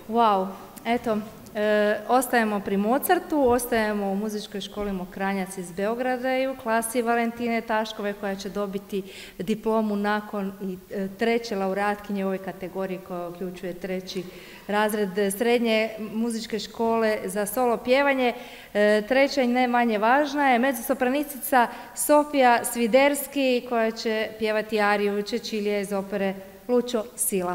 Wow, eto, e, ostajemo pri Mozartu, ostajemo u muzičkoj školi Mokranjac iz Beograda i u klasi Valentine Taškove koja će dobiti diplomu nakon i e, treće laureatkinje u ovoj kategoriji koja uključuje treći razred srednje muzičke škole za solo pjevanje. E, treća i ne manje važna je mezzosopranistica Sofija Sviderski koja će pjevati ariju Cecilije iz opere Lucio Sila.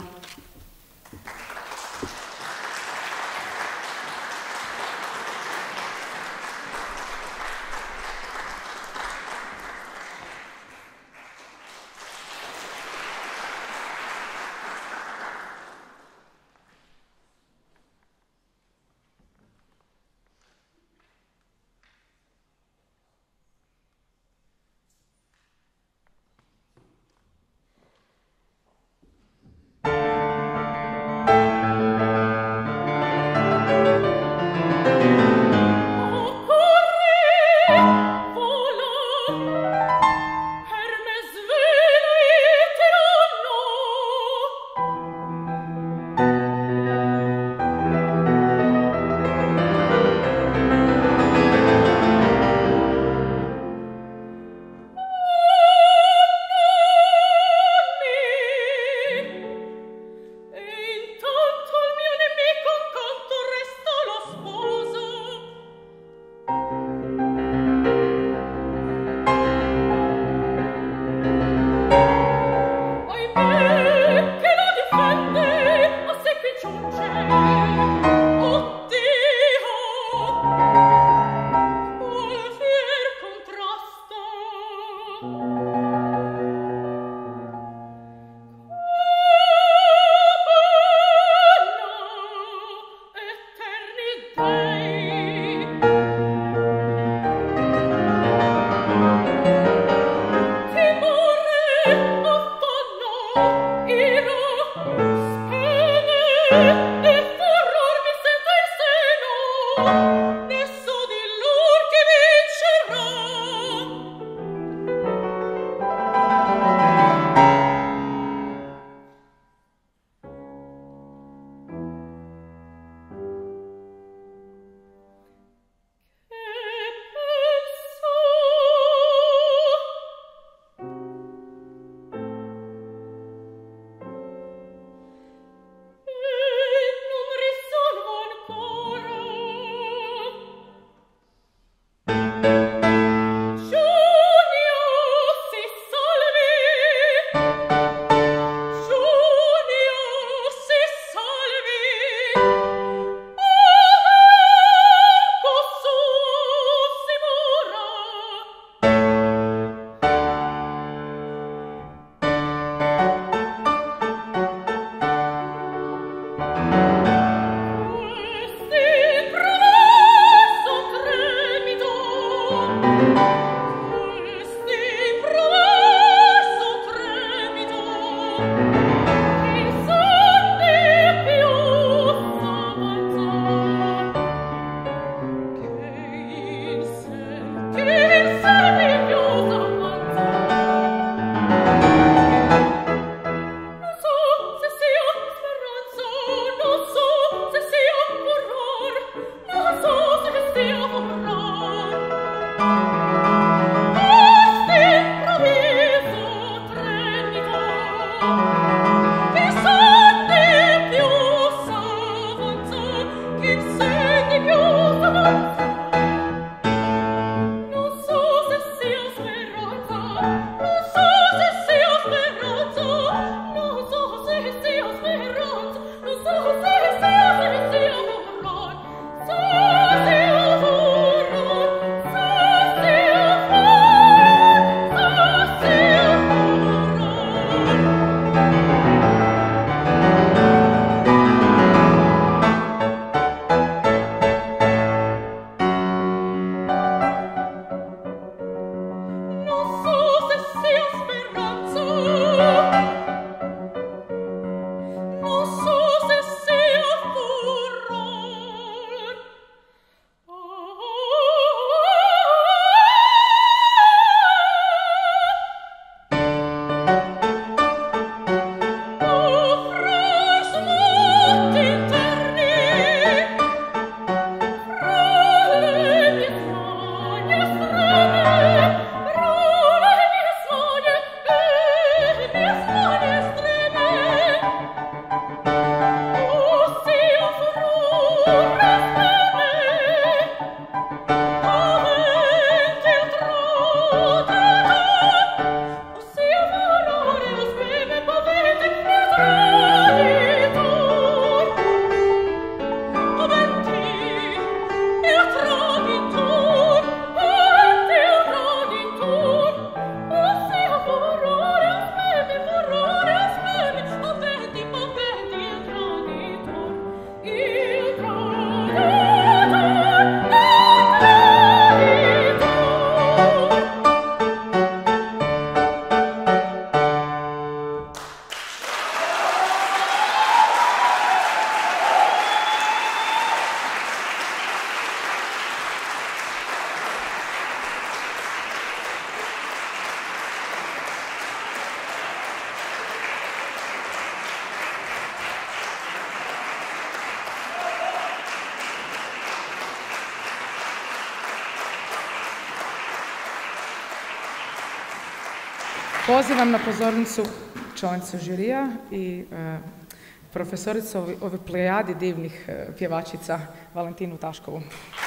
Pozivam na pozornicu članicu žirija i e, profesoricu ove, ove plejadi divnih e, pjevačica Valentinu Taškovu.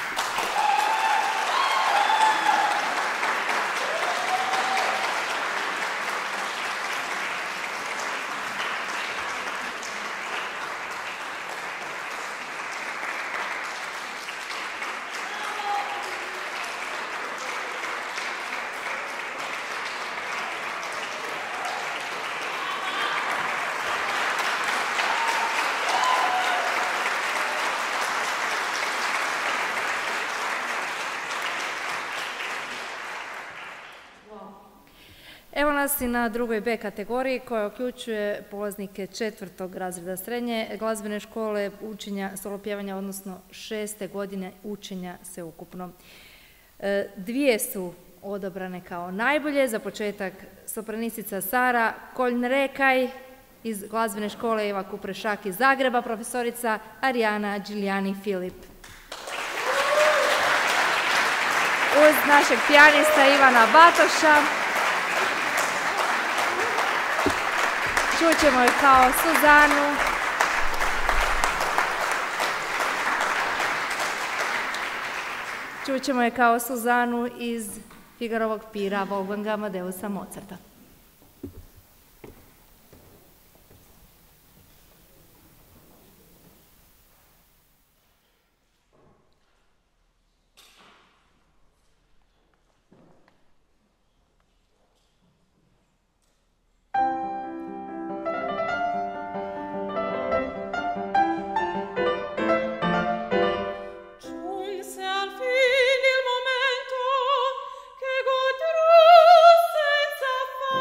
Evo nas i na drugoj B kategoriji koja uključuje polaznike četvrtog razreda srednje glazbene škole učenja solopjevanja, odnosno šeste godine učenja sveukupno. Dvije su odabrane kao najbolje. Za početak sopranistica Sara Koljn-Rekaj iz glazbene škole Eva Kuprešak iz Zagreba, profesorica Arijana Điljani-Filip. Uz našeg pijanista Ivana Batoša čućemo je kao Suzanu. Čućemo je kao Suzanu iz Figarovog pira Wolfganga Amadeusa Mozarta. Che godrò senza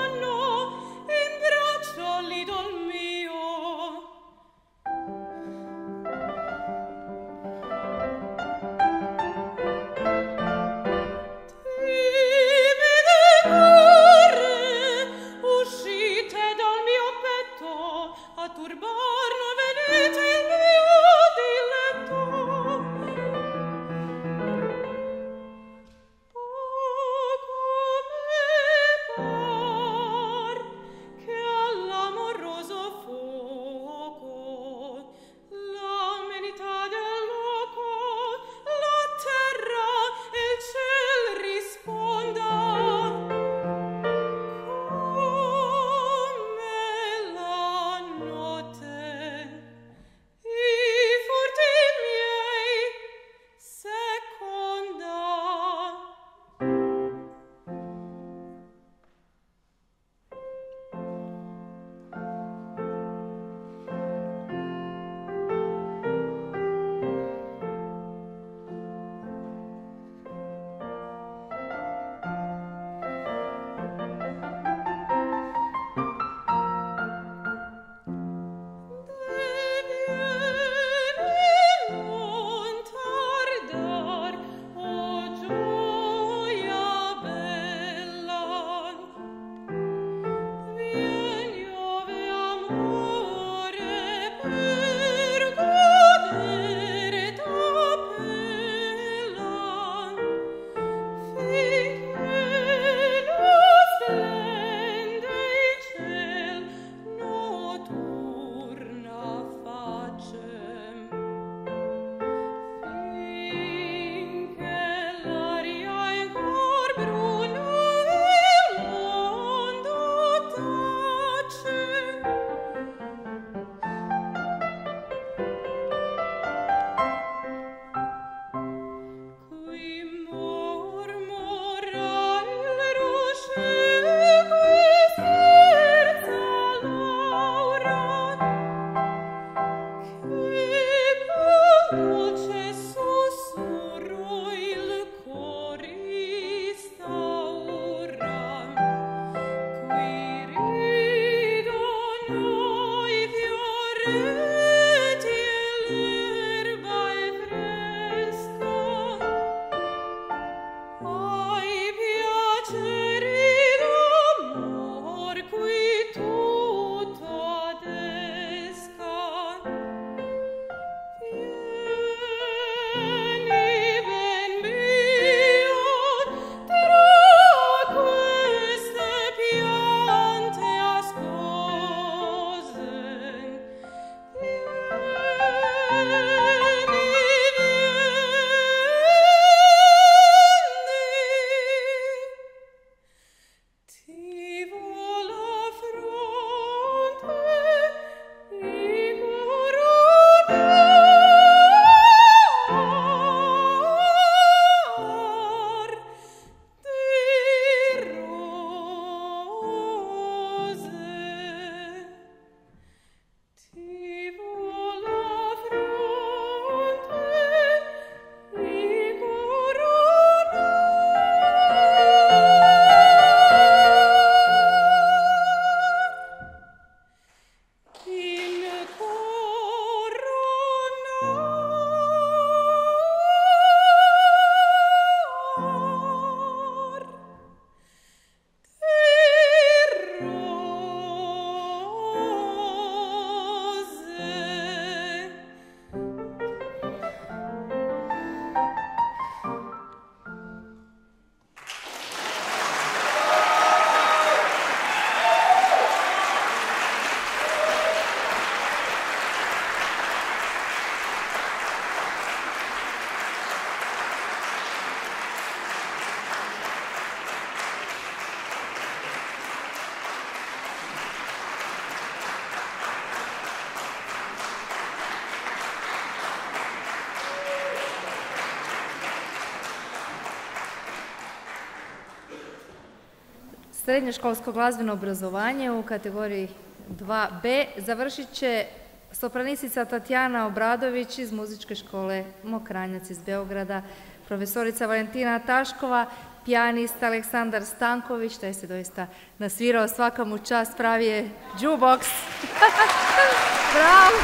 srednjoškolsko glazbeno obrazovanje u kategoriji dva be završit će sopranistica Tatjana Obradović iz muzičke škole Mokranjac iz Beograda, profesorica Valentina Taškova, pijanist Aleksandar Stanković, taj se doista nasvirao, svaka mu čast, pravi je jukebox. Bravo!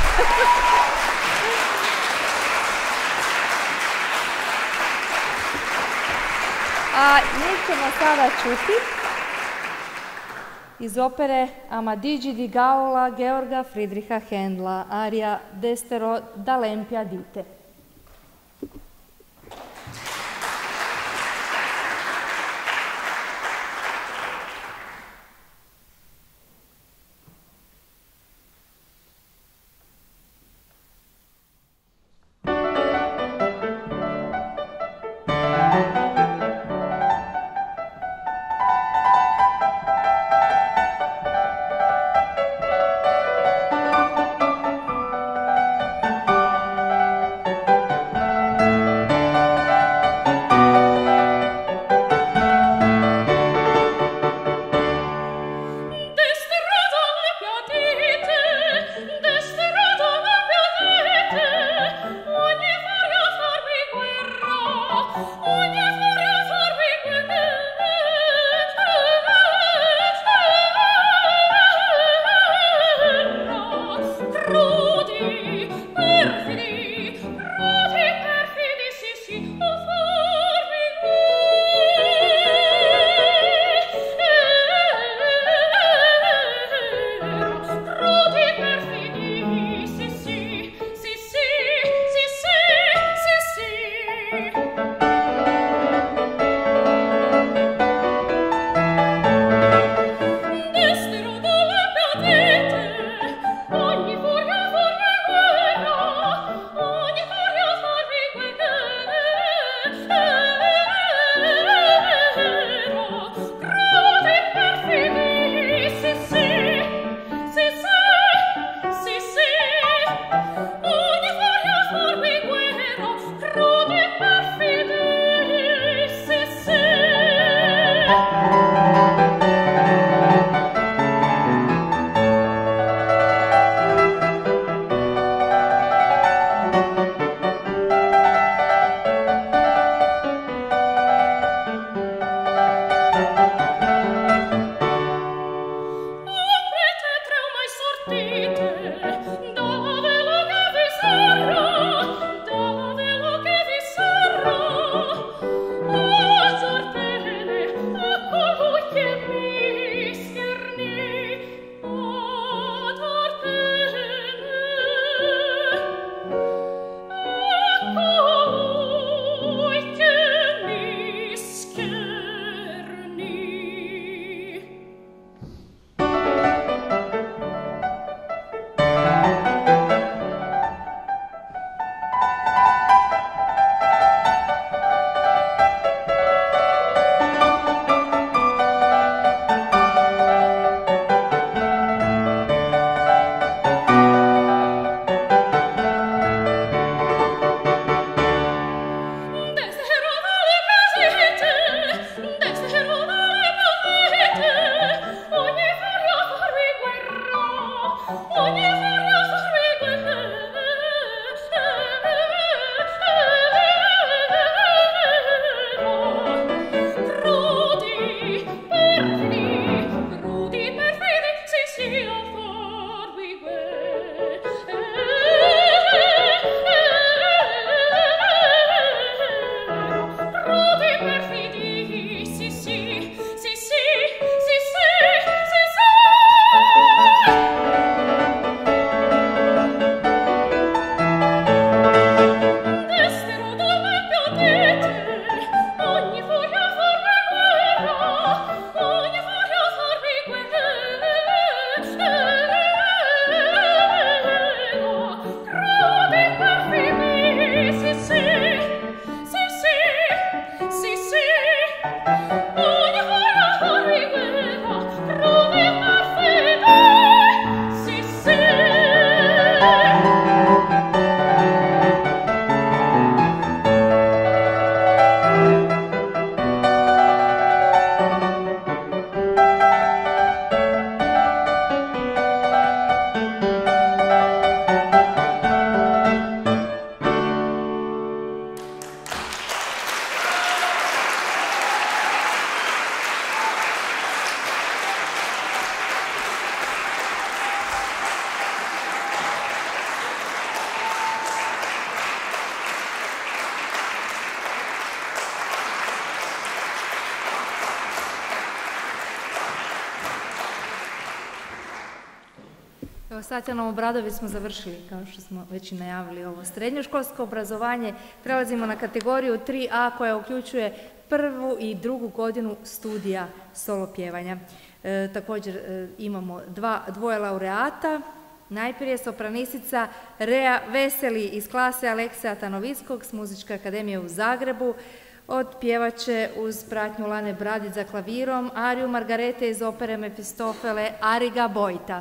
A njih ćemo sada čuti iz opere Amadigi di Gaula Georga Friedricha Händla, arija Destero d'Alempia dite. Thank Evo, s Tatjanom Obradović smo završili, kao što smo već i najavili, ovo srednjoškolsko obrazovanje. Prelazimo na kategoriju tri A koja uključuje prvu i drugu godinu studija solo pjevanja. E, također e, imamo dva, dvoje laureata. Najprije sopranistica Rea Veseli iz klase Aleksija Tanovickog s Muzičke akademije u Zagrebu. Otpjevat će uz pratnju Lane Bradić za klavirom ariju Margarete iz opere Mefistofele Ariga Bojta.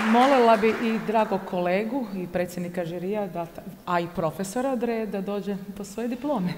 molila bi i dragog kolegu i predsjednika žirija, da, a i profesora Dre, da dođe po svoje diplome.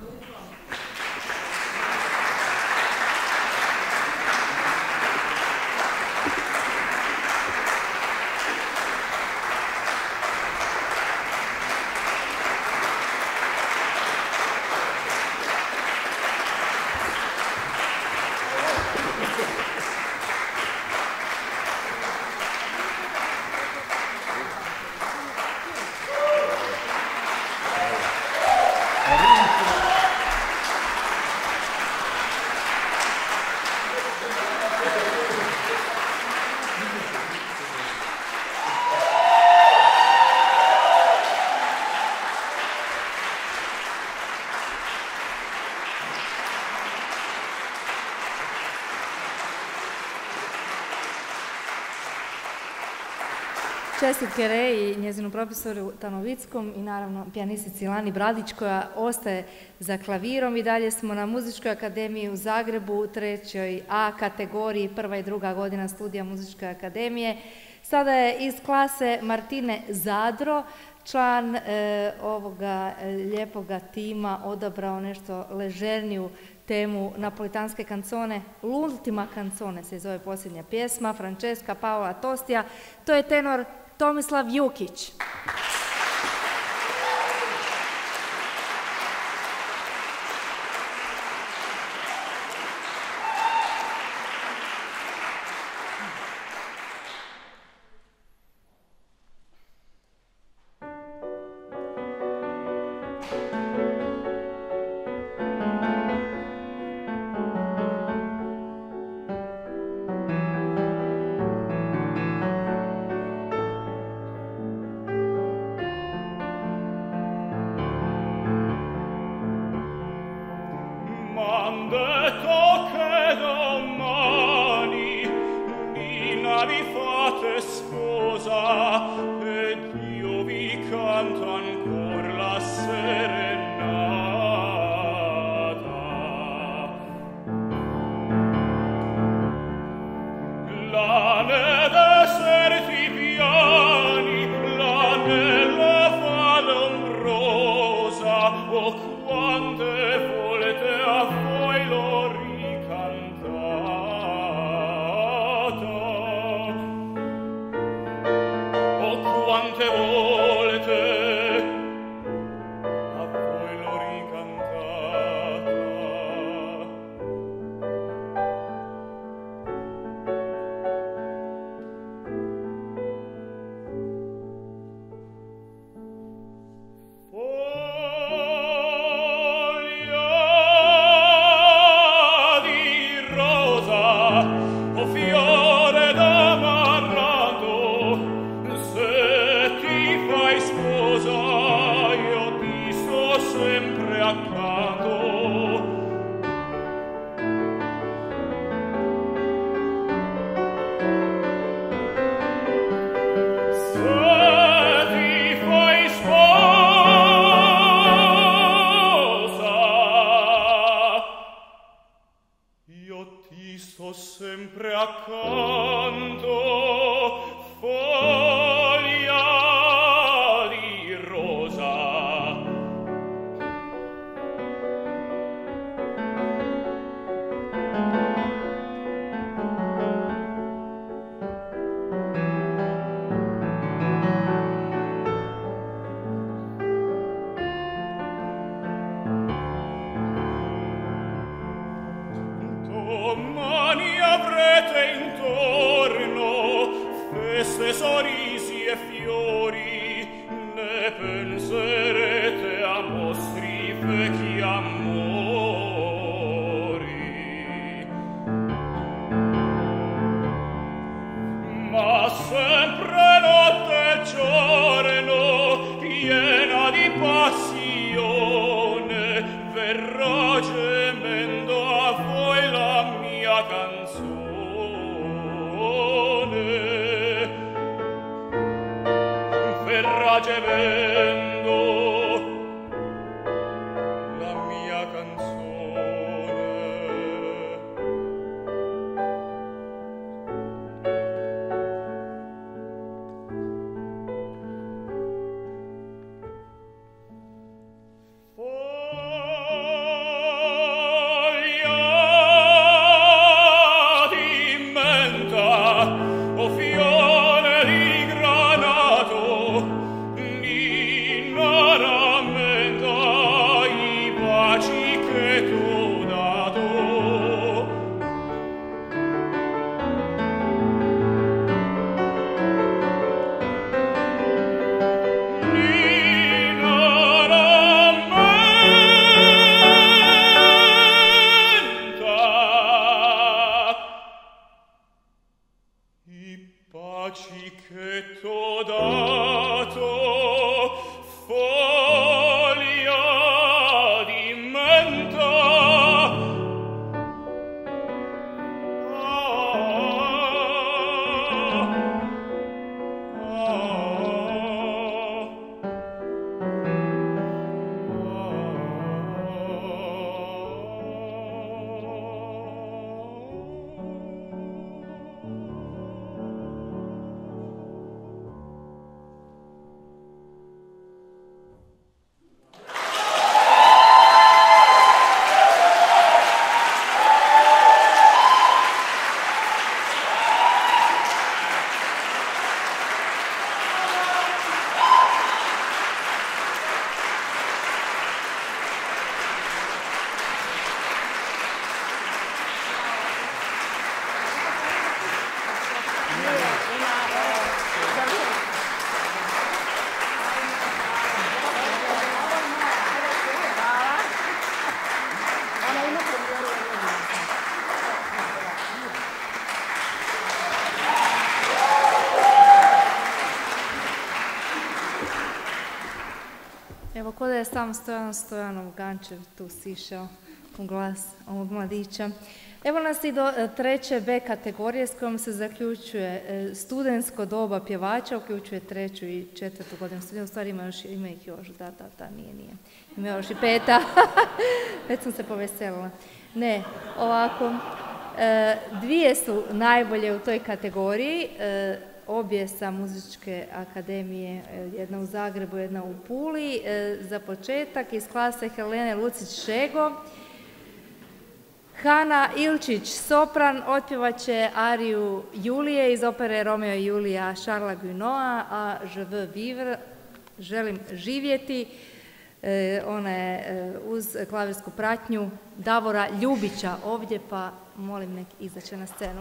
Čestitke Reji i njezinu profesoru Tanovickom i naravno pijanistici Lani Bradić koja ostaje za klavirom. I dalje smo na Muzičkoj akademiji u Zagrebu u trećoj A kategoriji, prva i druga godina studija Muzičke akademije. Sada je iz klase Martine Zadro, član e, ovoga lijepoga tima, odabrao nešto ležerniju temu napolitanske kancone. L'ultima canzone se zove posljednja pjesma, Francesca Paola Tostija. To je tenor Tomislav Jukić. sam Stojan Stojanov Gančev tu sišao u glas ovog mladića. Evo nas i do treće B kategorije s kojom se zaključuje studentsko doba pjevača, uključuje treću i četvrtu godinu studija. U stvari ima, još, ima ih još, da, da, da, nije, nije. Ima još i peta. Već sam se poveselila. Ne, ovako, dvije su najbolje u toj kategoriji, obje sa muzičke akademije, jedna u Zagrebu, jedna u Puli. Za početak iz klase Helene Lucić-Šego, Hana Ilčić, sopran, otpjevaće ariju Julije iz opere Romeo i Julija Šarla Guinoa, a Ž V Vivre, Želim živjeti. Ona je uz klavirsku pratnju Davora Ljubića ovdje, pa molim nek izaće na scenu.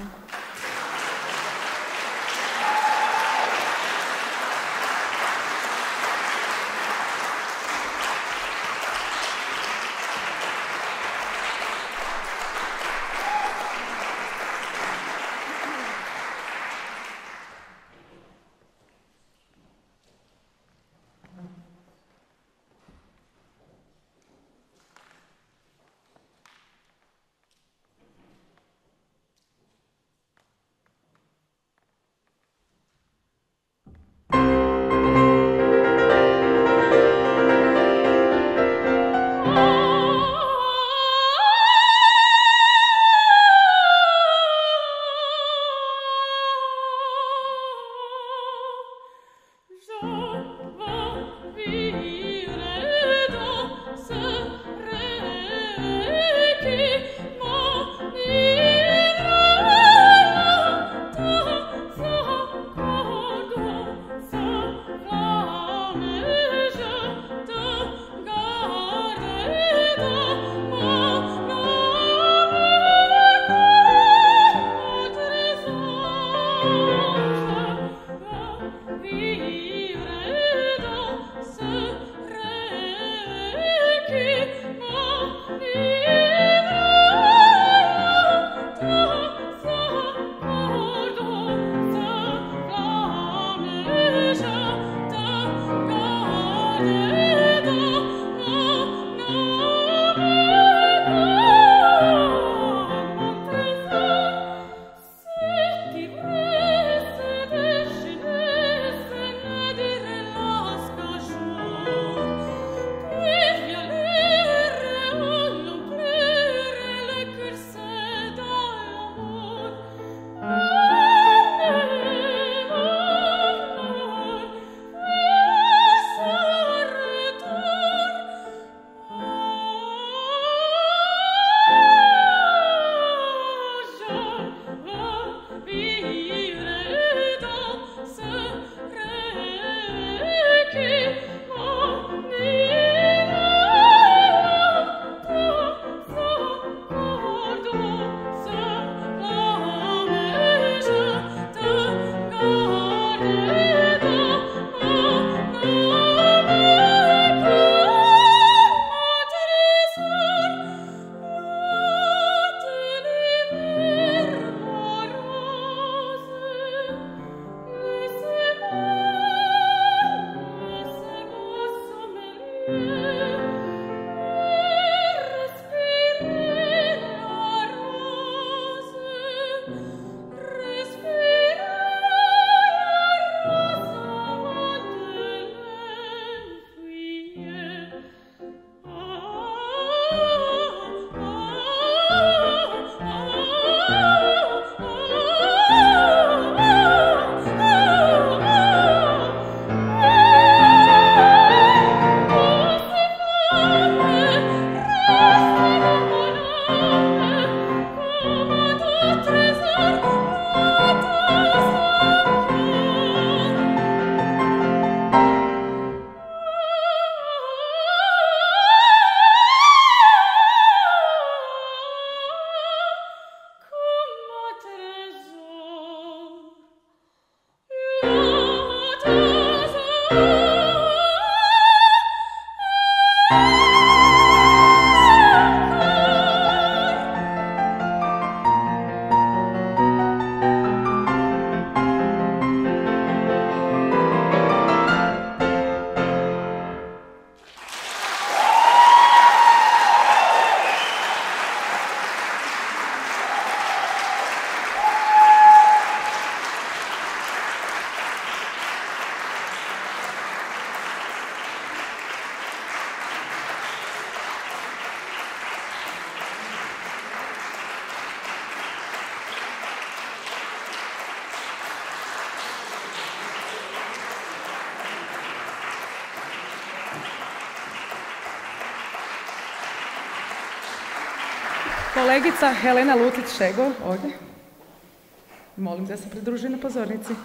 kolegica Helena Lutic-Šegor ovdje. Molim da se pridruži na pozornici.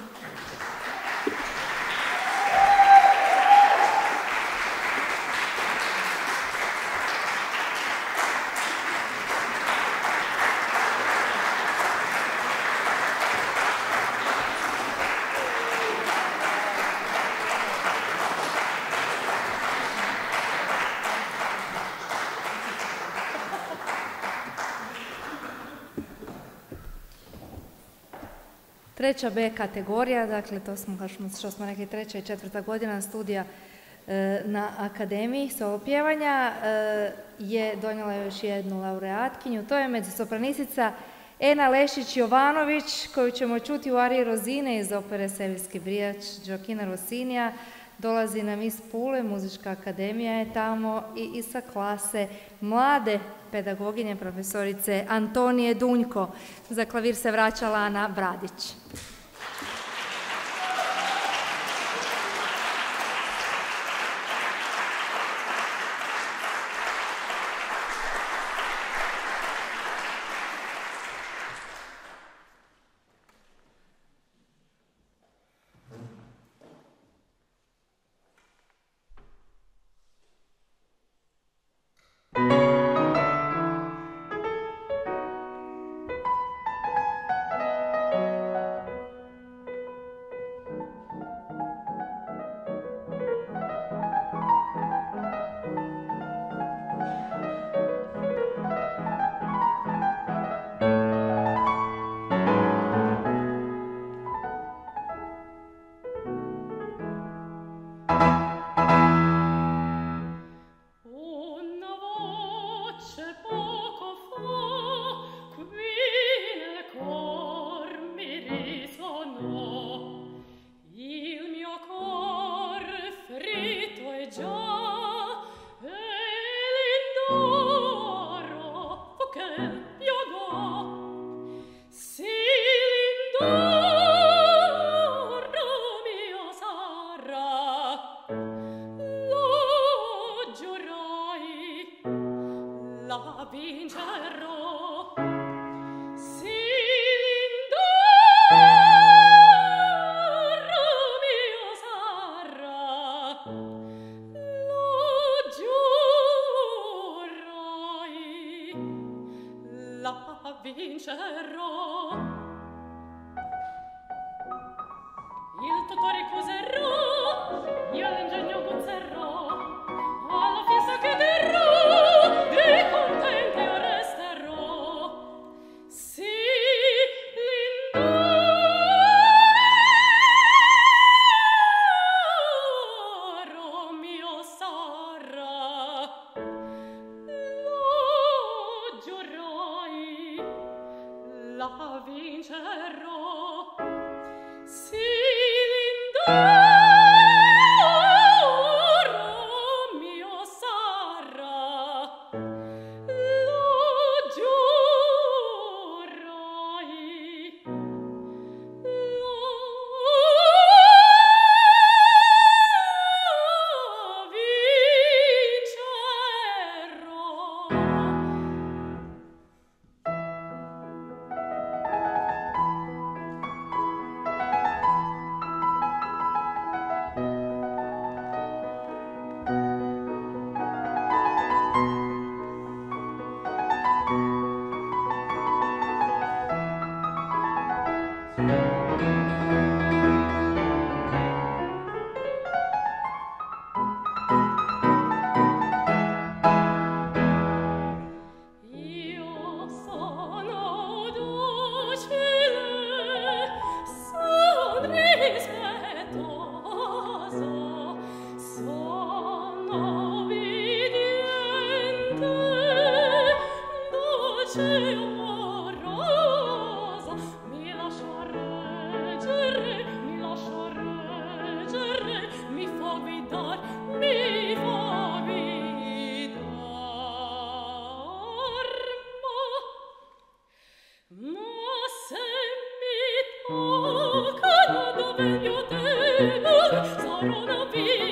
Treća B kategorija, dakle to smo, kao što smo rekli, treća i četvrta godina studija e, na Akademiji solo pjevanja e, je donijela još jednu laureatkinju. To je mezzosopranistica Ena Lešić-Jovanović, koju ćemo čuti u ariji Rozine iz opere Seviljski brijač Gioachina Rossinija. Dolazi nam iz Pule, Muzička akademija je tamo i iz sa klase mlade pedagoginje profesorice Antonije Dunjko. Za klavir se vraća Lana Bradić.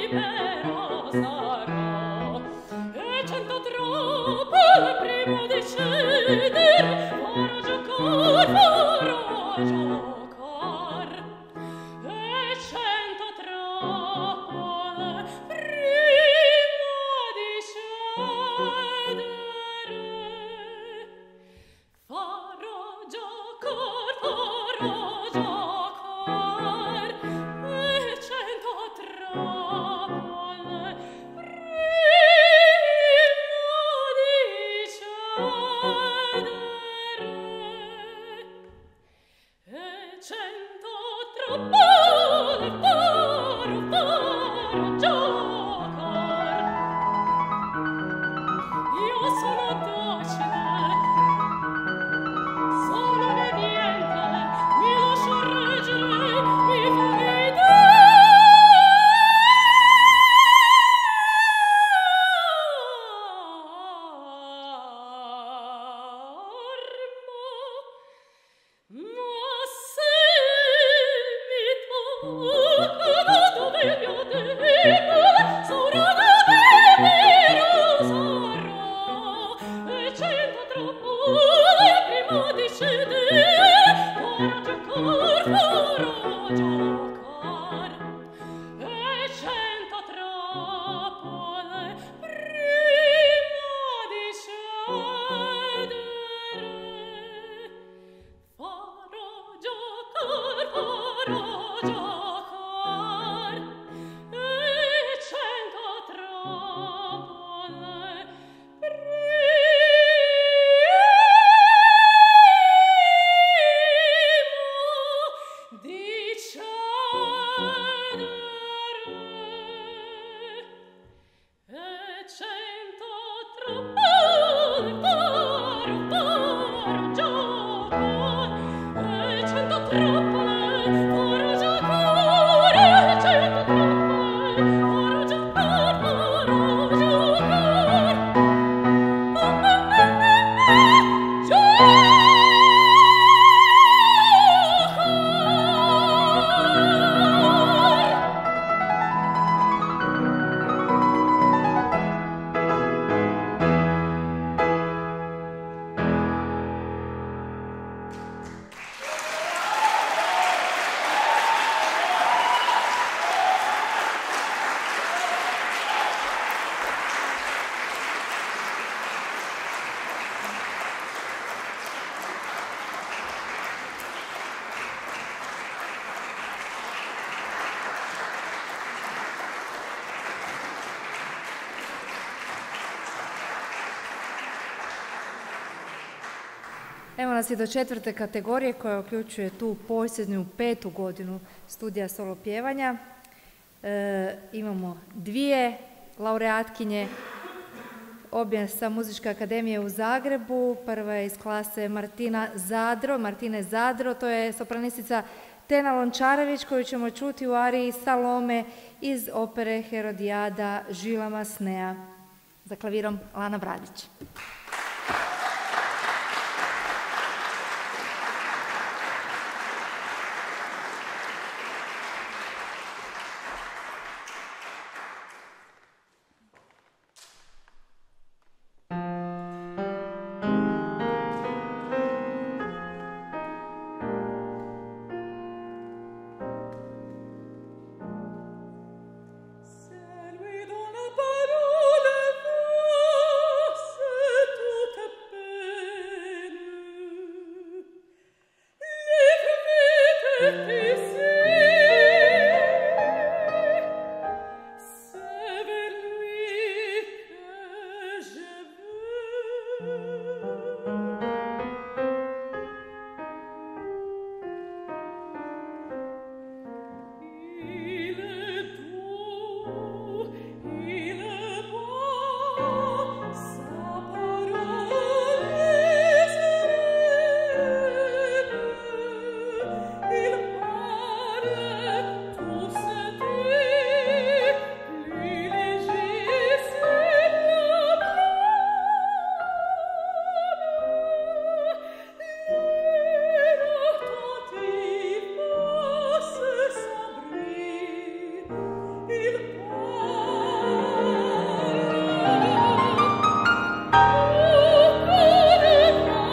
Primo di cielo Evo nas i do četvrte kategorije koja uključuje tu posljednju petu godinu studija solo pjevanja. E, imamo dvije laureatkinje, obje sa Muzičke akademije u Zagrebu. Prva je iz klase Martina Zadro, Martine Zadro, to je sopranistica Tena Lončarević koju ćemo čuti u ariji Salome iz opere Herodijada Žila Masnea. Za klavirom Lana Bradić. Oh,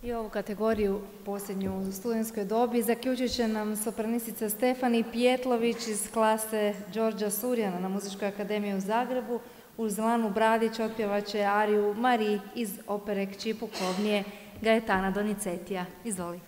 I ovu kategoriju posljednju u studentskoj dobi zaključit će nam sopranistica Stefani Pijetlović iz klase Đorđa Surjana na Muzičkoj akademiji u Zagrebu. Uz Lanu Bradić otpjevaće ariju Mariji iz opere Kći pukovnije Gajetana Donizetija. Izvoli.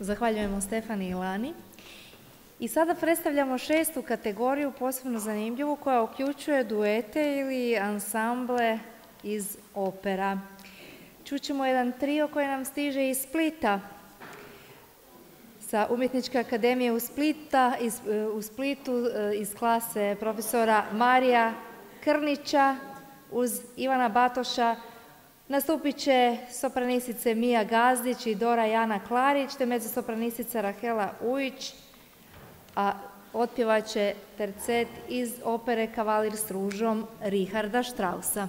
Zahvaljujemo Stefani i Lani. I sada predstavljamo šestu kategoriju, posebno zanimljivu, koja uključuje duete ili ansamble iz opera. Čućemo jedan trio koji nam stiže iz Splita, sa Umjetničke akademije u, Splita, iz, u Splitu iz klase profesora Marija Krnića uz Ivana Batoša. Nastupit će sopranisice Mija Gazdić i Dora Jana Klarić, te mezzosopranistica Rahela Ujić, a otpjevat će tercet iz opere Kavalir s ružom Richarda Straussa.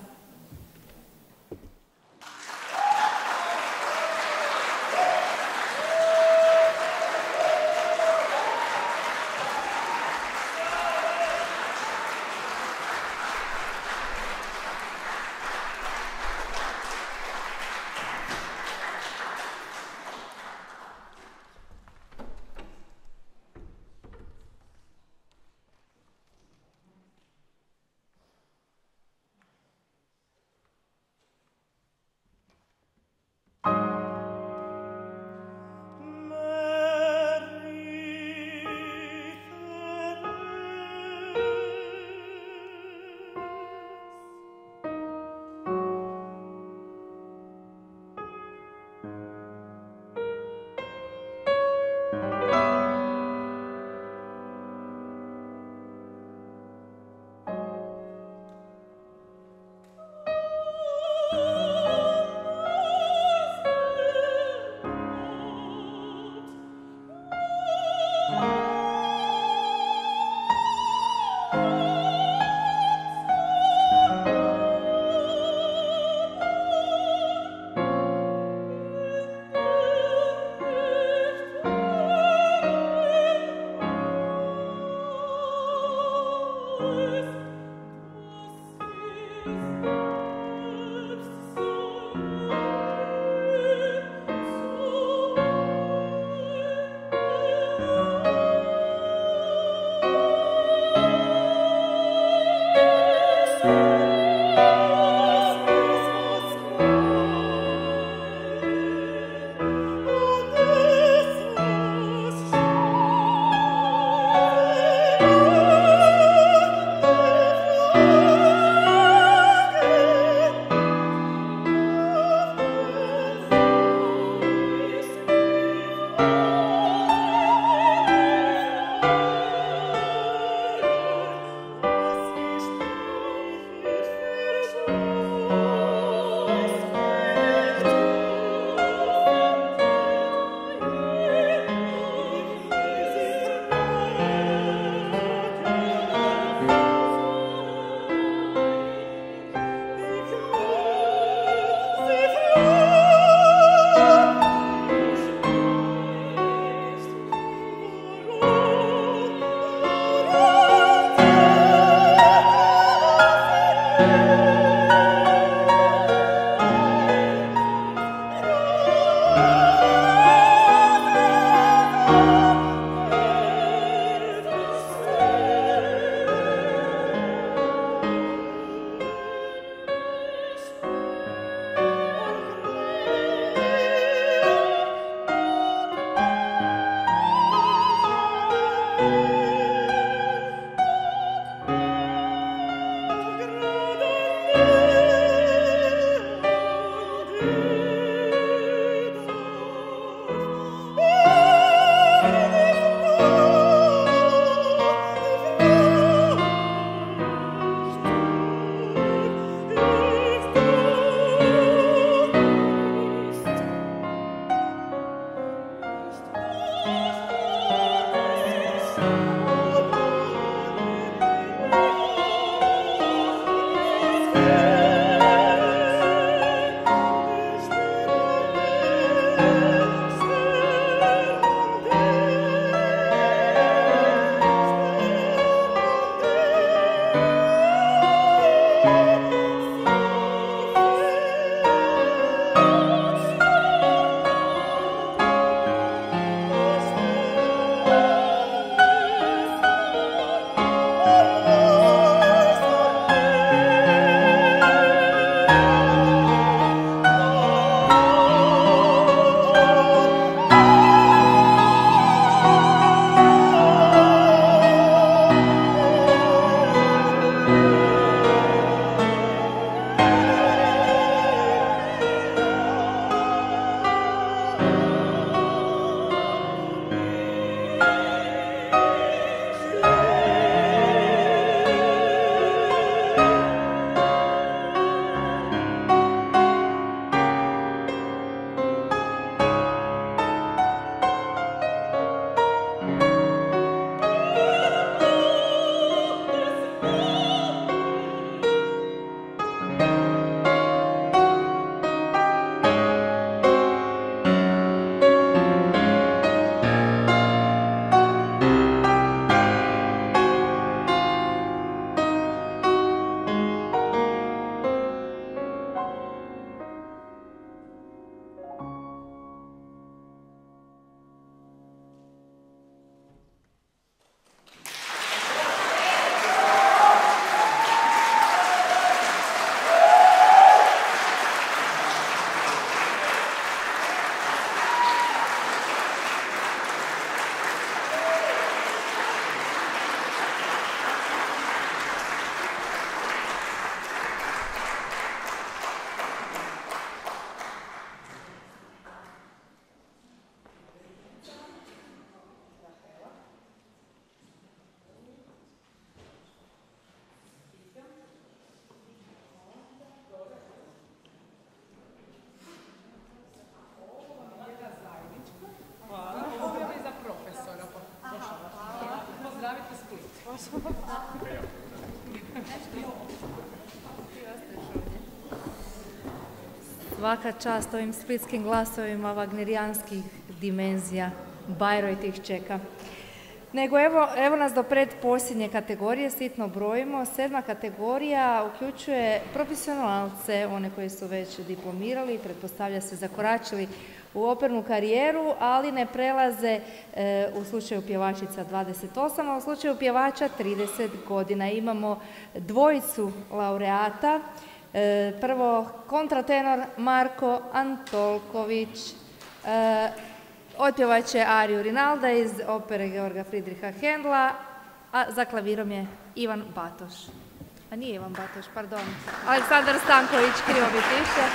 Svaka čast ovim splitskim glasovima wagnerijanskih dimenzija. Bayreuth ih čeka. Nego evo, evo nas do predposljednje kategorije, sitno brojimo. Sedma kategorija uključuje profesionalce, one koji su već diplomirali, pretpostavlja se zakoračili u opernu karijeru, ali ne prelaze e, u slučaju pjevačica dvadeset osam, a u slučaju pjevača trideset godina. Imamo dvojicu laureata. E, prvo kontratenor Marko Antolković. E, Otpjevat će ariju Rinalda iz opere Georga Friedricha Händla, a za klavirom je Ivan Batoš. A nije Ivan Batoš, pardon. Aleksandar Stanković, krivo mi piše.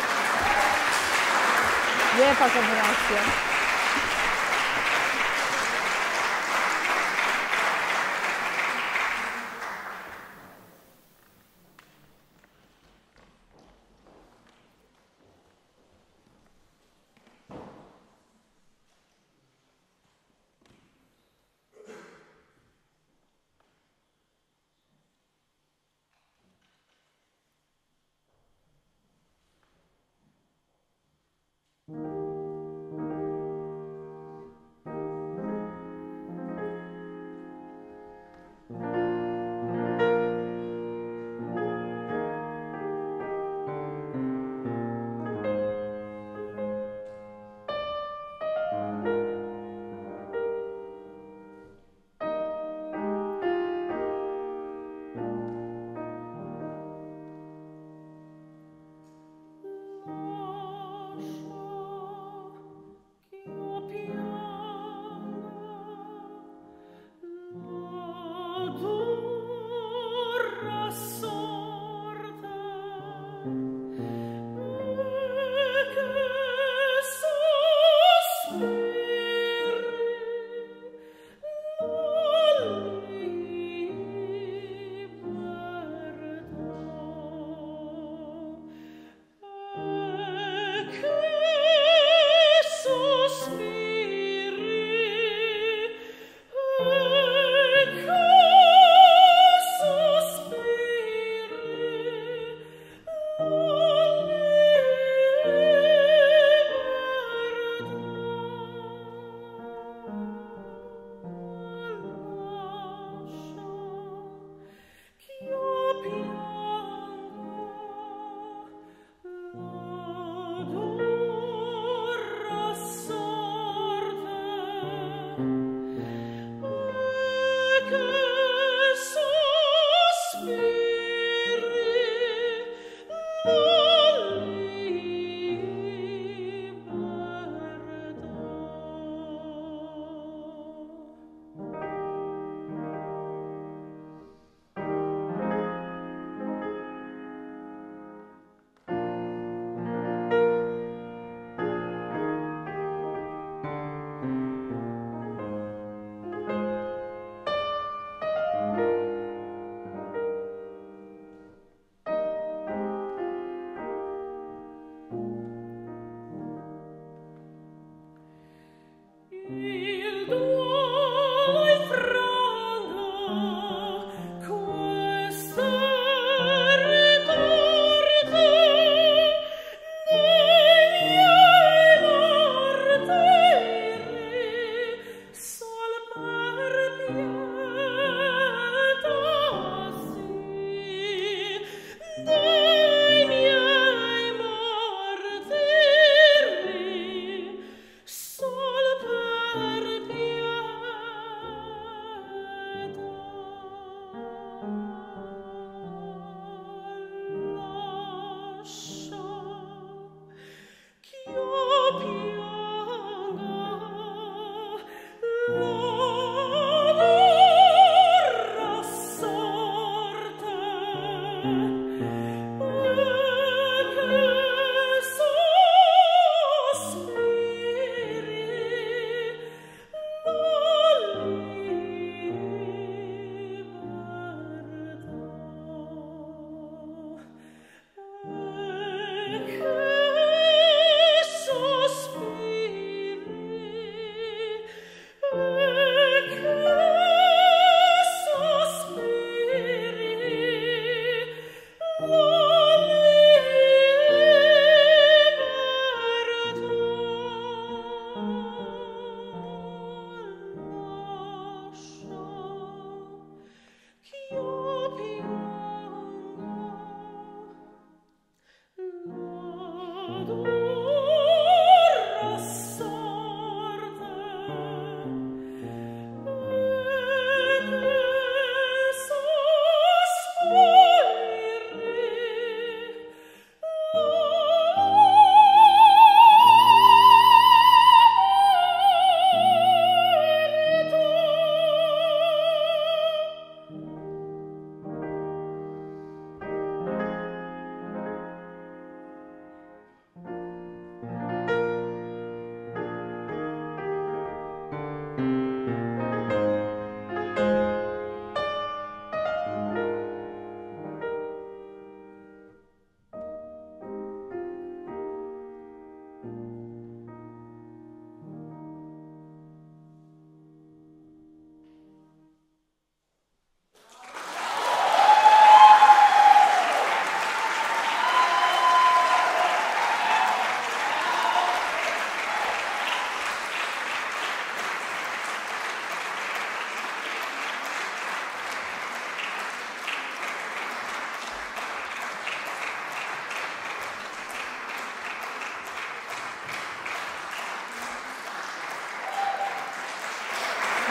Lijepa kombinacija.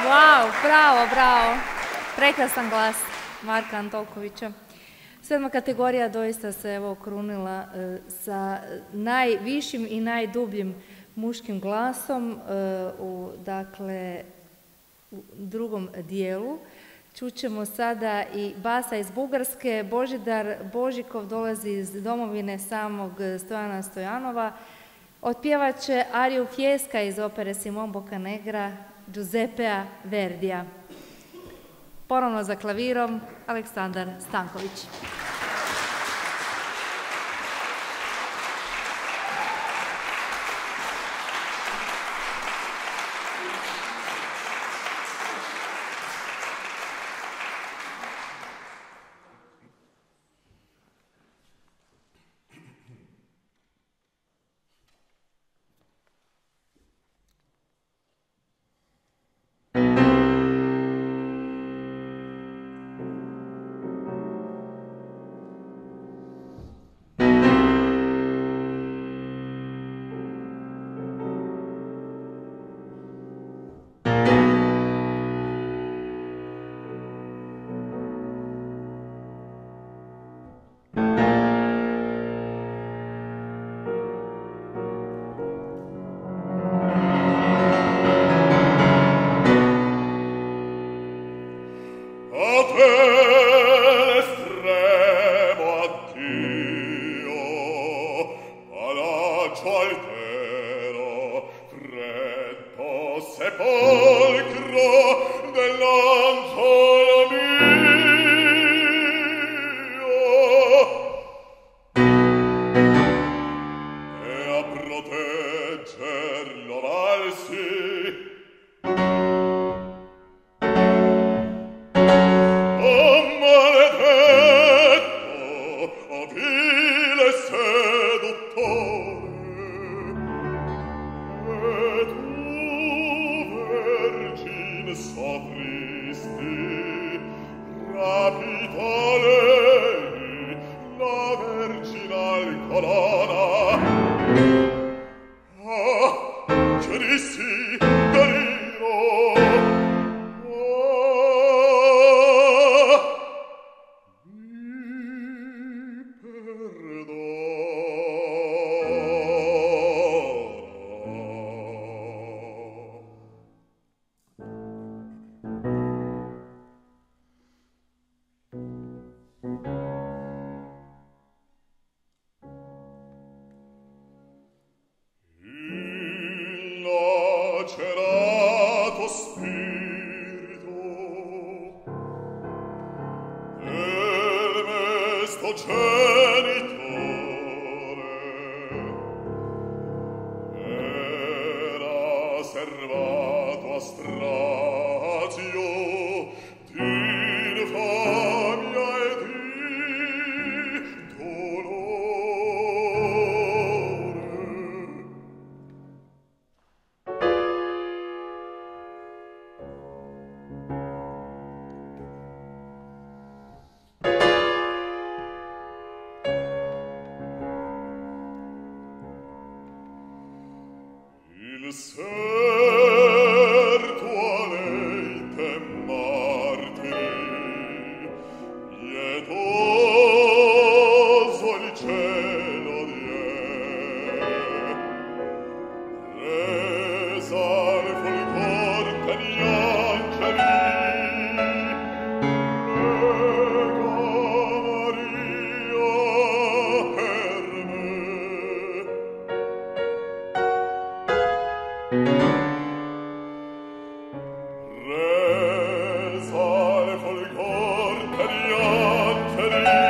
Wow, bravo, bravo. Prekrasan glas Marka Antolkovića. Sedma kategorija doista se evo okrunila e, sa najvišim i najdubljim muškim glasom e, u, dakle, u drugom dijelu. Čućemo sada i basa iz Bugarske. Božidar Božikov dolazi iz domovine samog Stojana Stojanova. Otpjevat će ariju Fijeska iz opere Simon Boccanegra Giuseppea Verdija. Ponovno za klavirom Aleksandar Stanković. Resa e folgor per gli altri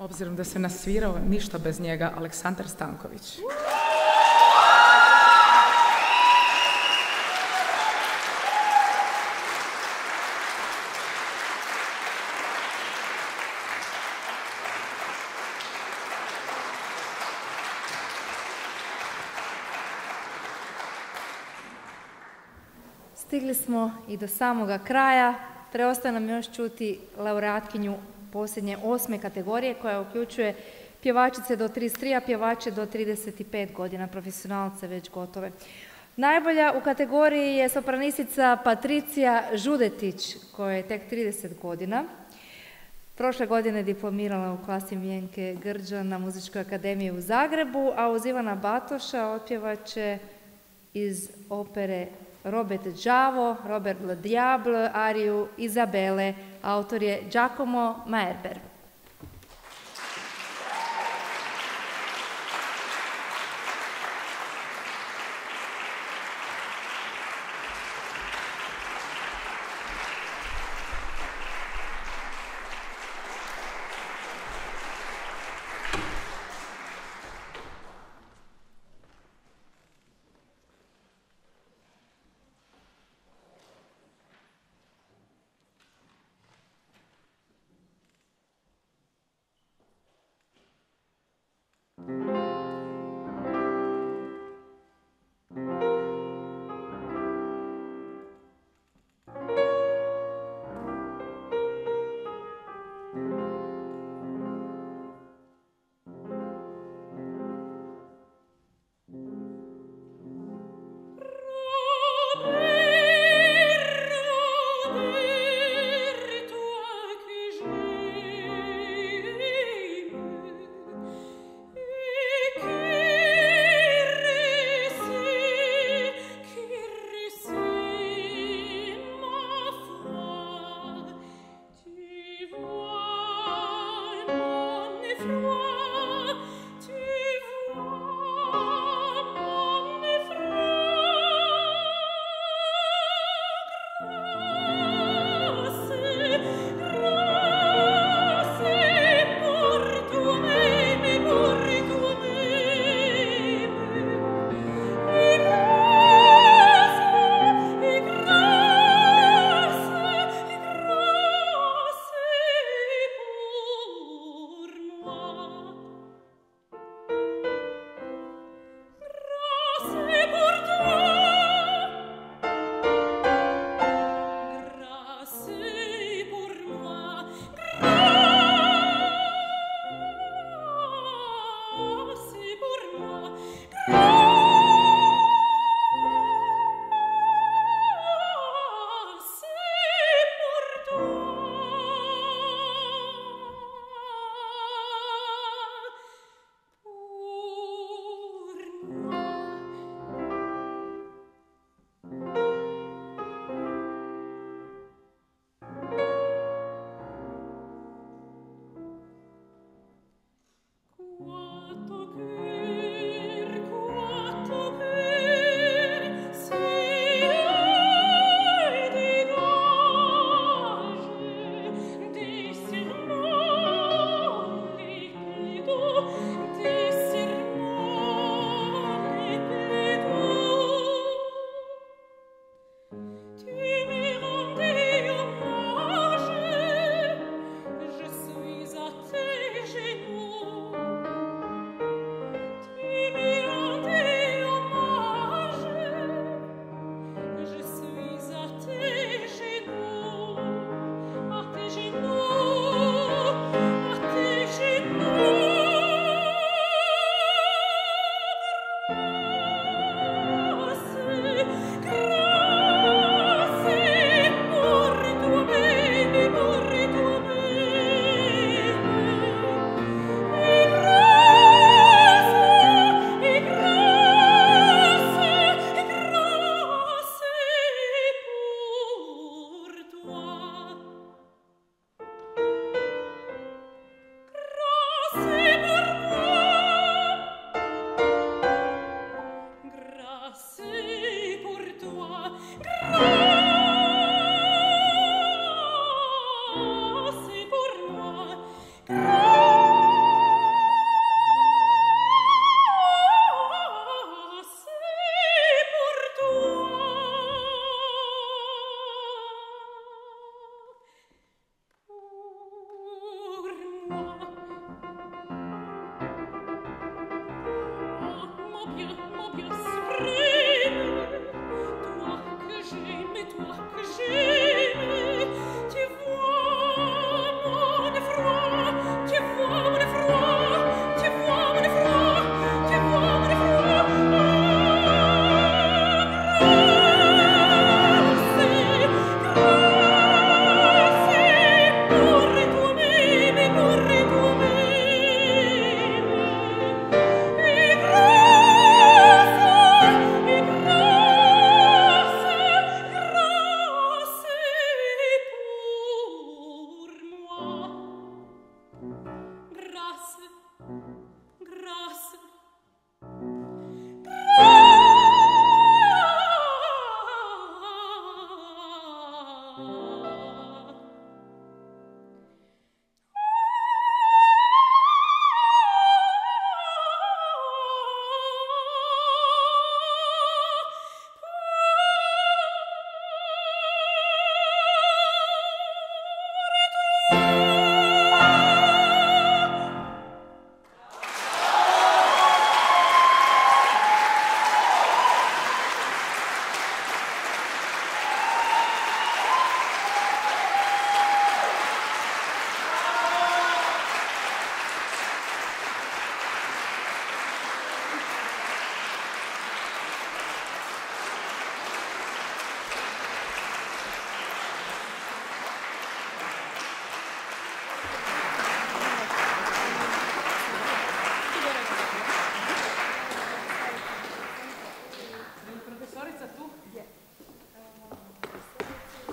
Obzirom da se nasvirao, ništa bez njega, Aleksandar Stanković. Stigli smo i do samoga kraja. Preostaje nam još čuti laureatkinju posljednje osme kategorije koja uključuje pjevačice do trideset tri, a pjevače do trideset pet godina, profesionalce već gotove. Najbolja u kategoriji je sopranistica Patricija Žudetić koja je tek trideset godina. Prošle godine diplomirala u klasi Mijenke Grđan na Muzičkoj akademiji u Zagrebu, a uz Ivana Batoša otpjevaće iz opere Robert Đavo, Robert Le Diable, ariju Izabele, autor je Giacomo Meyerbeer.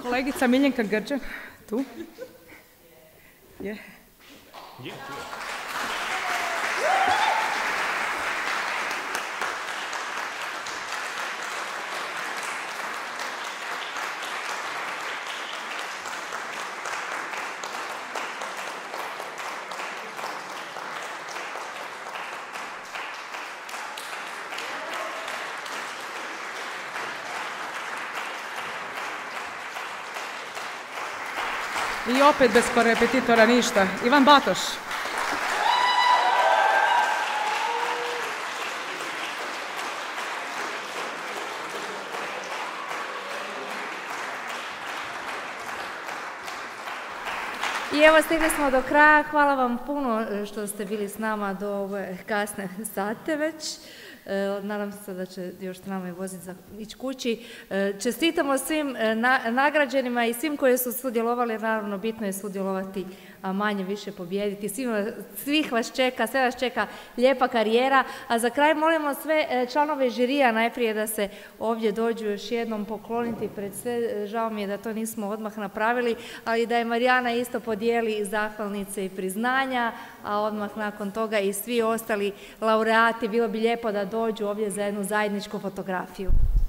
Kolegica Miljenka Grđan, tu. Je. I opet bez korepetitora ništa. Ivan Batoš. I evo, stigli smo do kraja. Hvala vam puno što ste bili s nama do ove kasne sate već. Nadam se da će još s nama voziti za ići kući. Čestitamo svim nagrađenima i svim koji su sudjelovali. Naravno, bitno je sudjelovati, a manje više pobijediti. Svih vas čeka, sve vas čeka lijepa karijera. A za kraj molimo sve članove žirija najprije da se ovdje dođu još jednom pokloniti pred sve. Žao mi je da to nismo odmah napravili, ali da je Marijana isto podijeli zahvalnice i priznanja, a odmah nakon toga i svi ostali laureati. Bilo bi lijepo da dođu ovdje za jednu zajedničku fotografiju.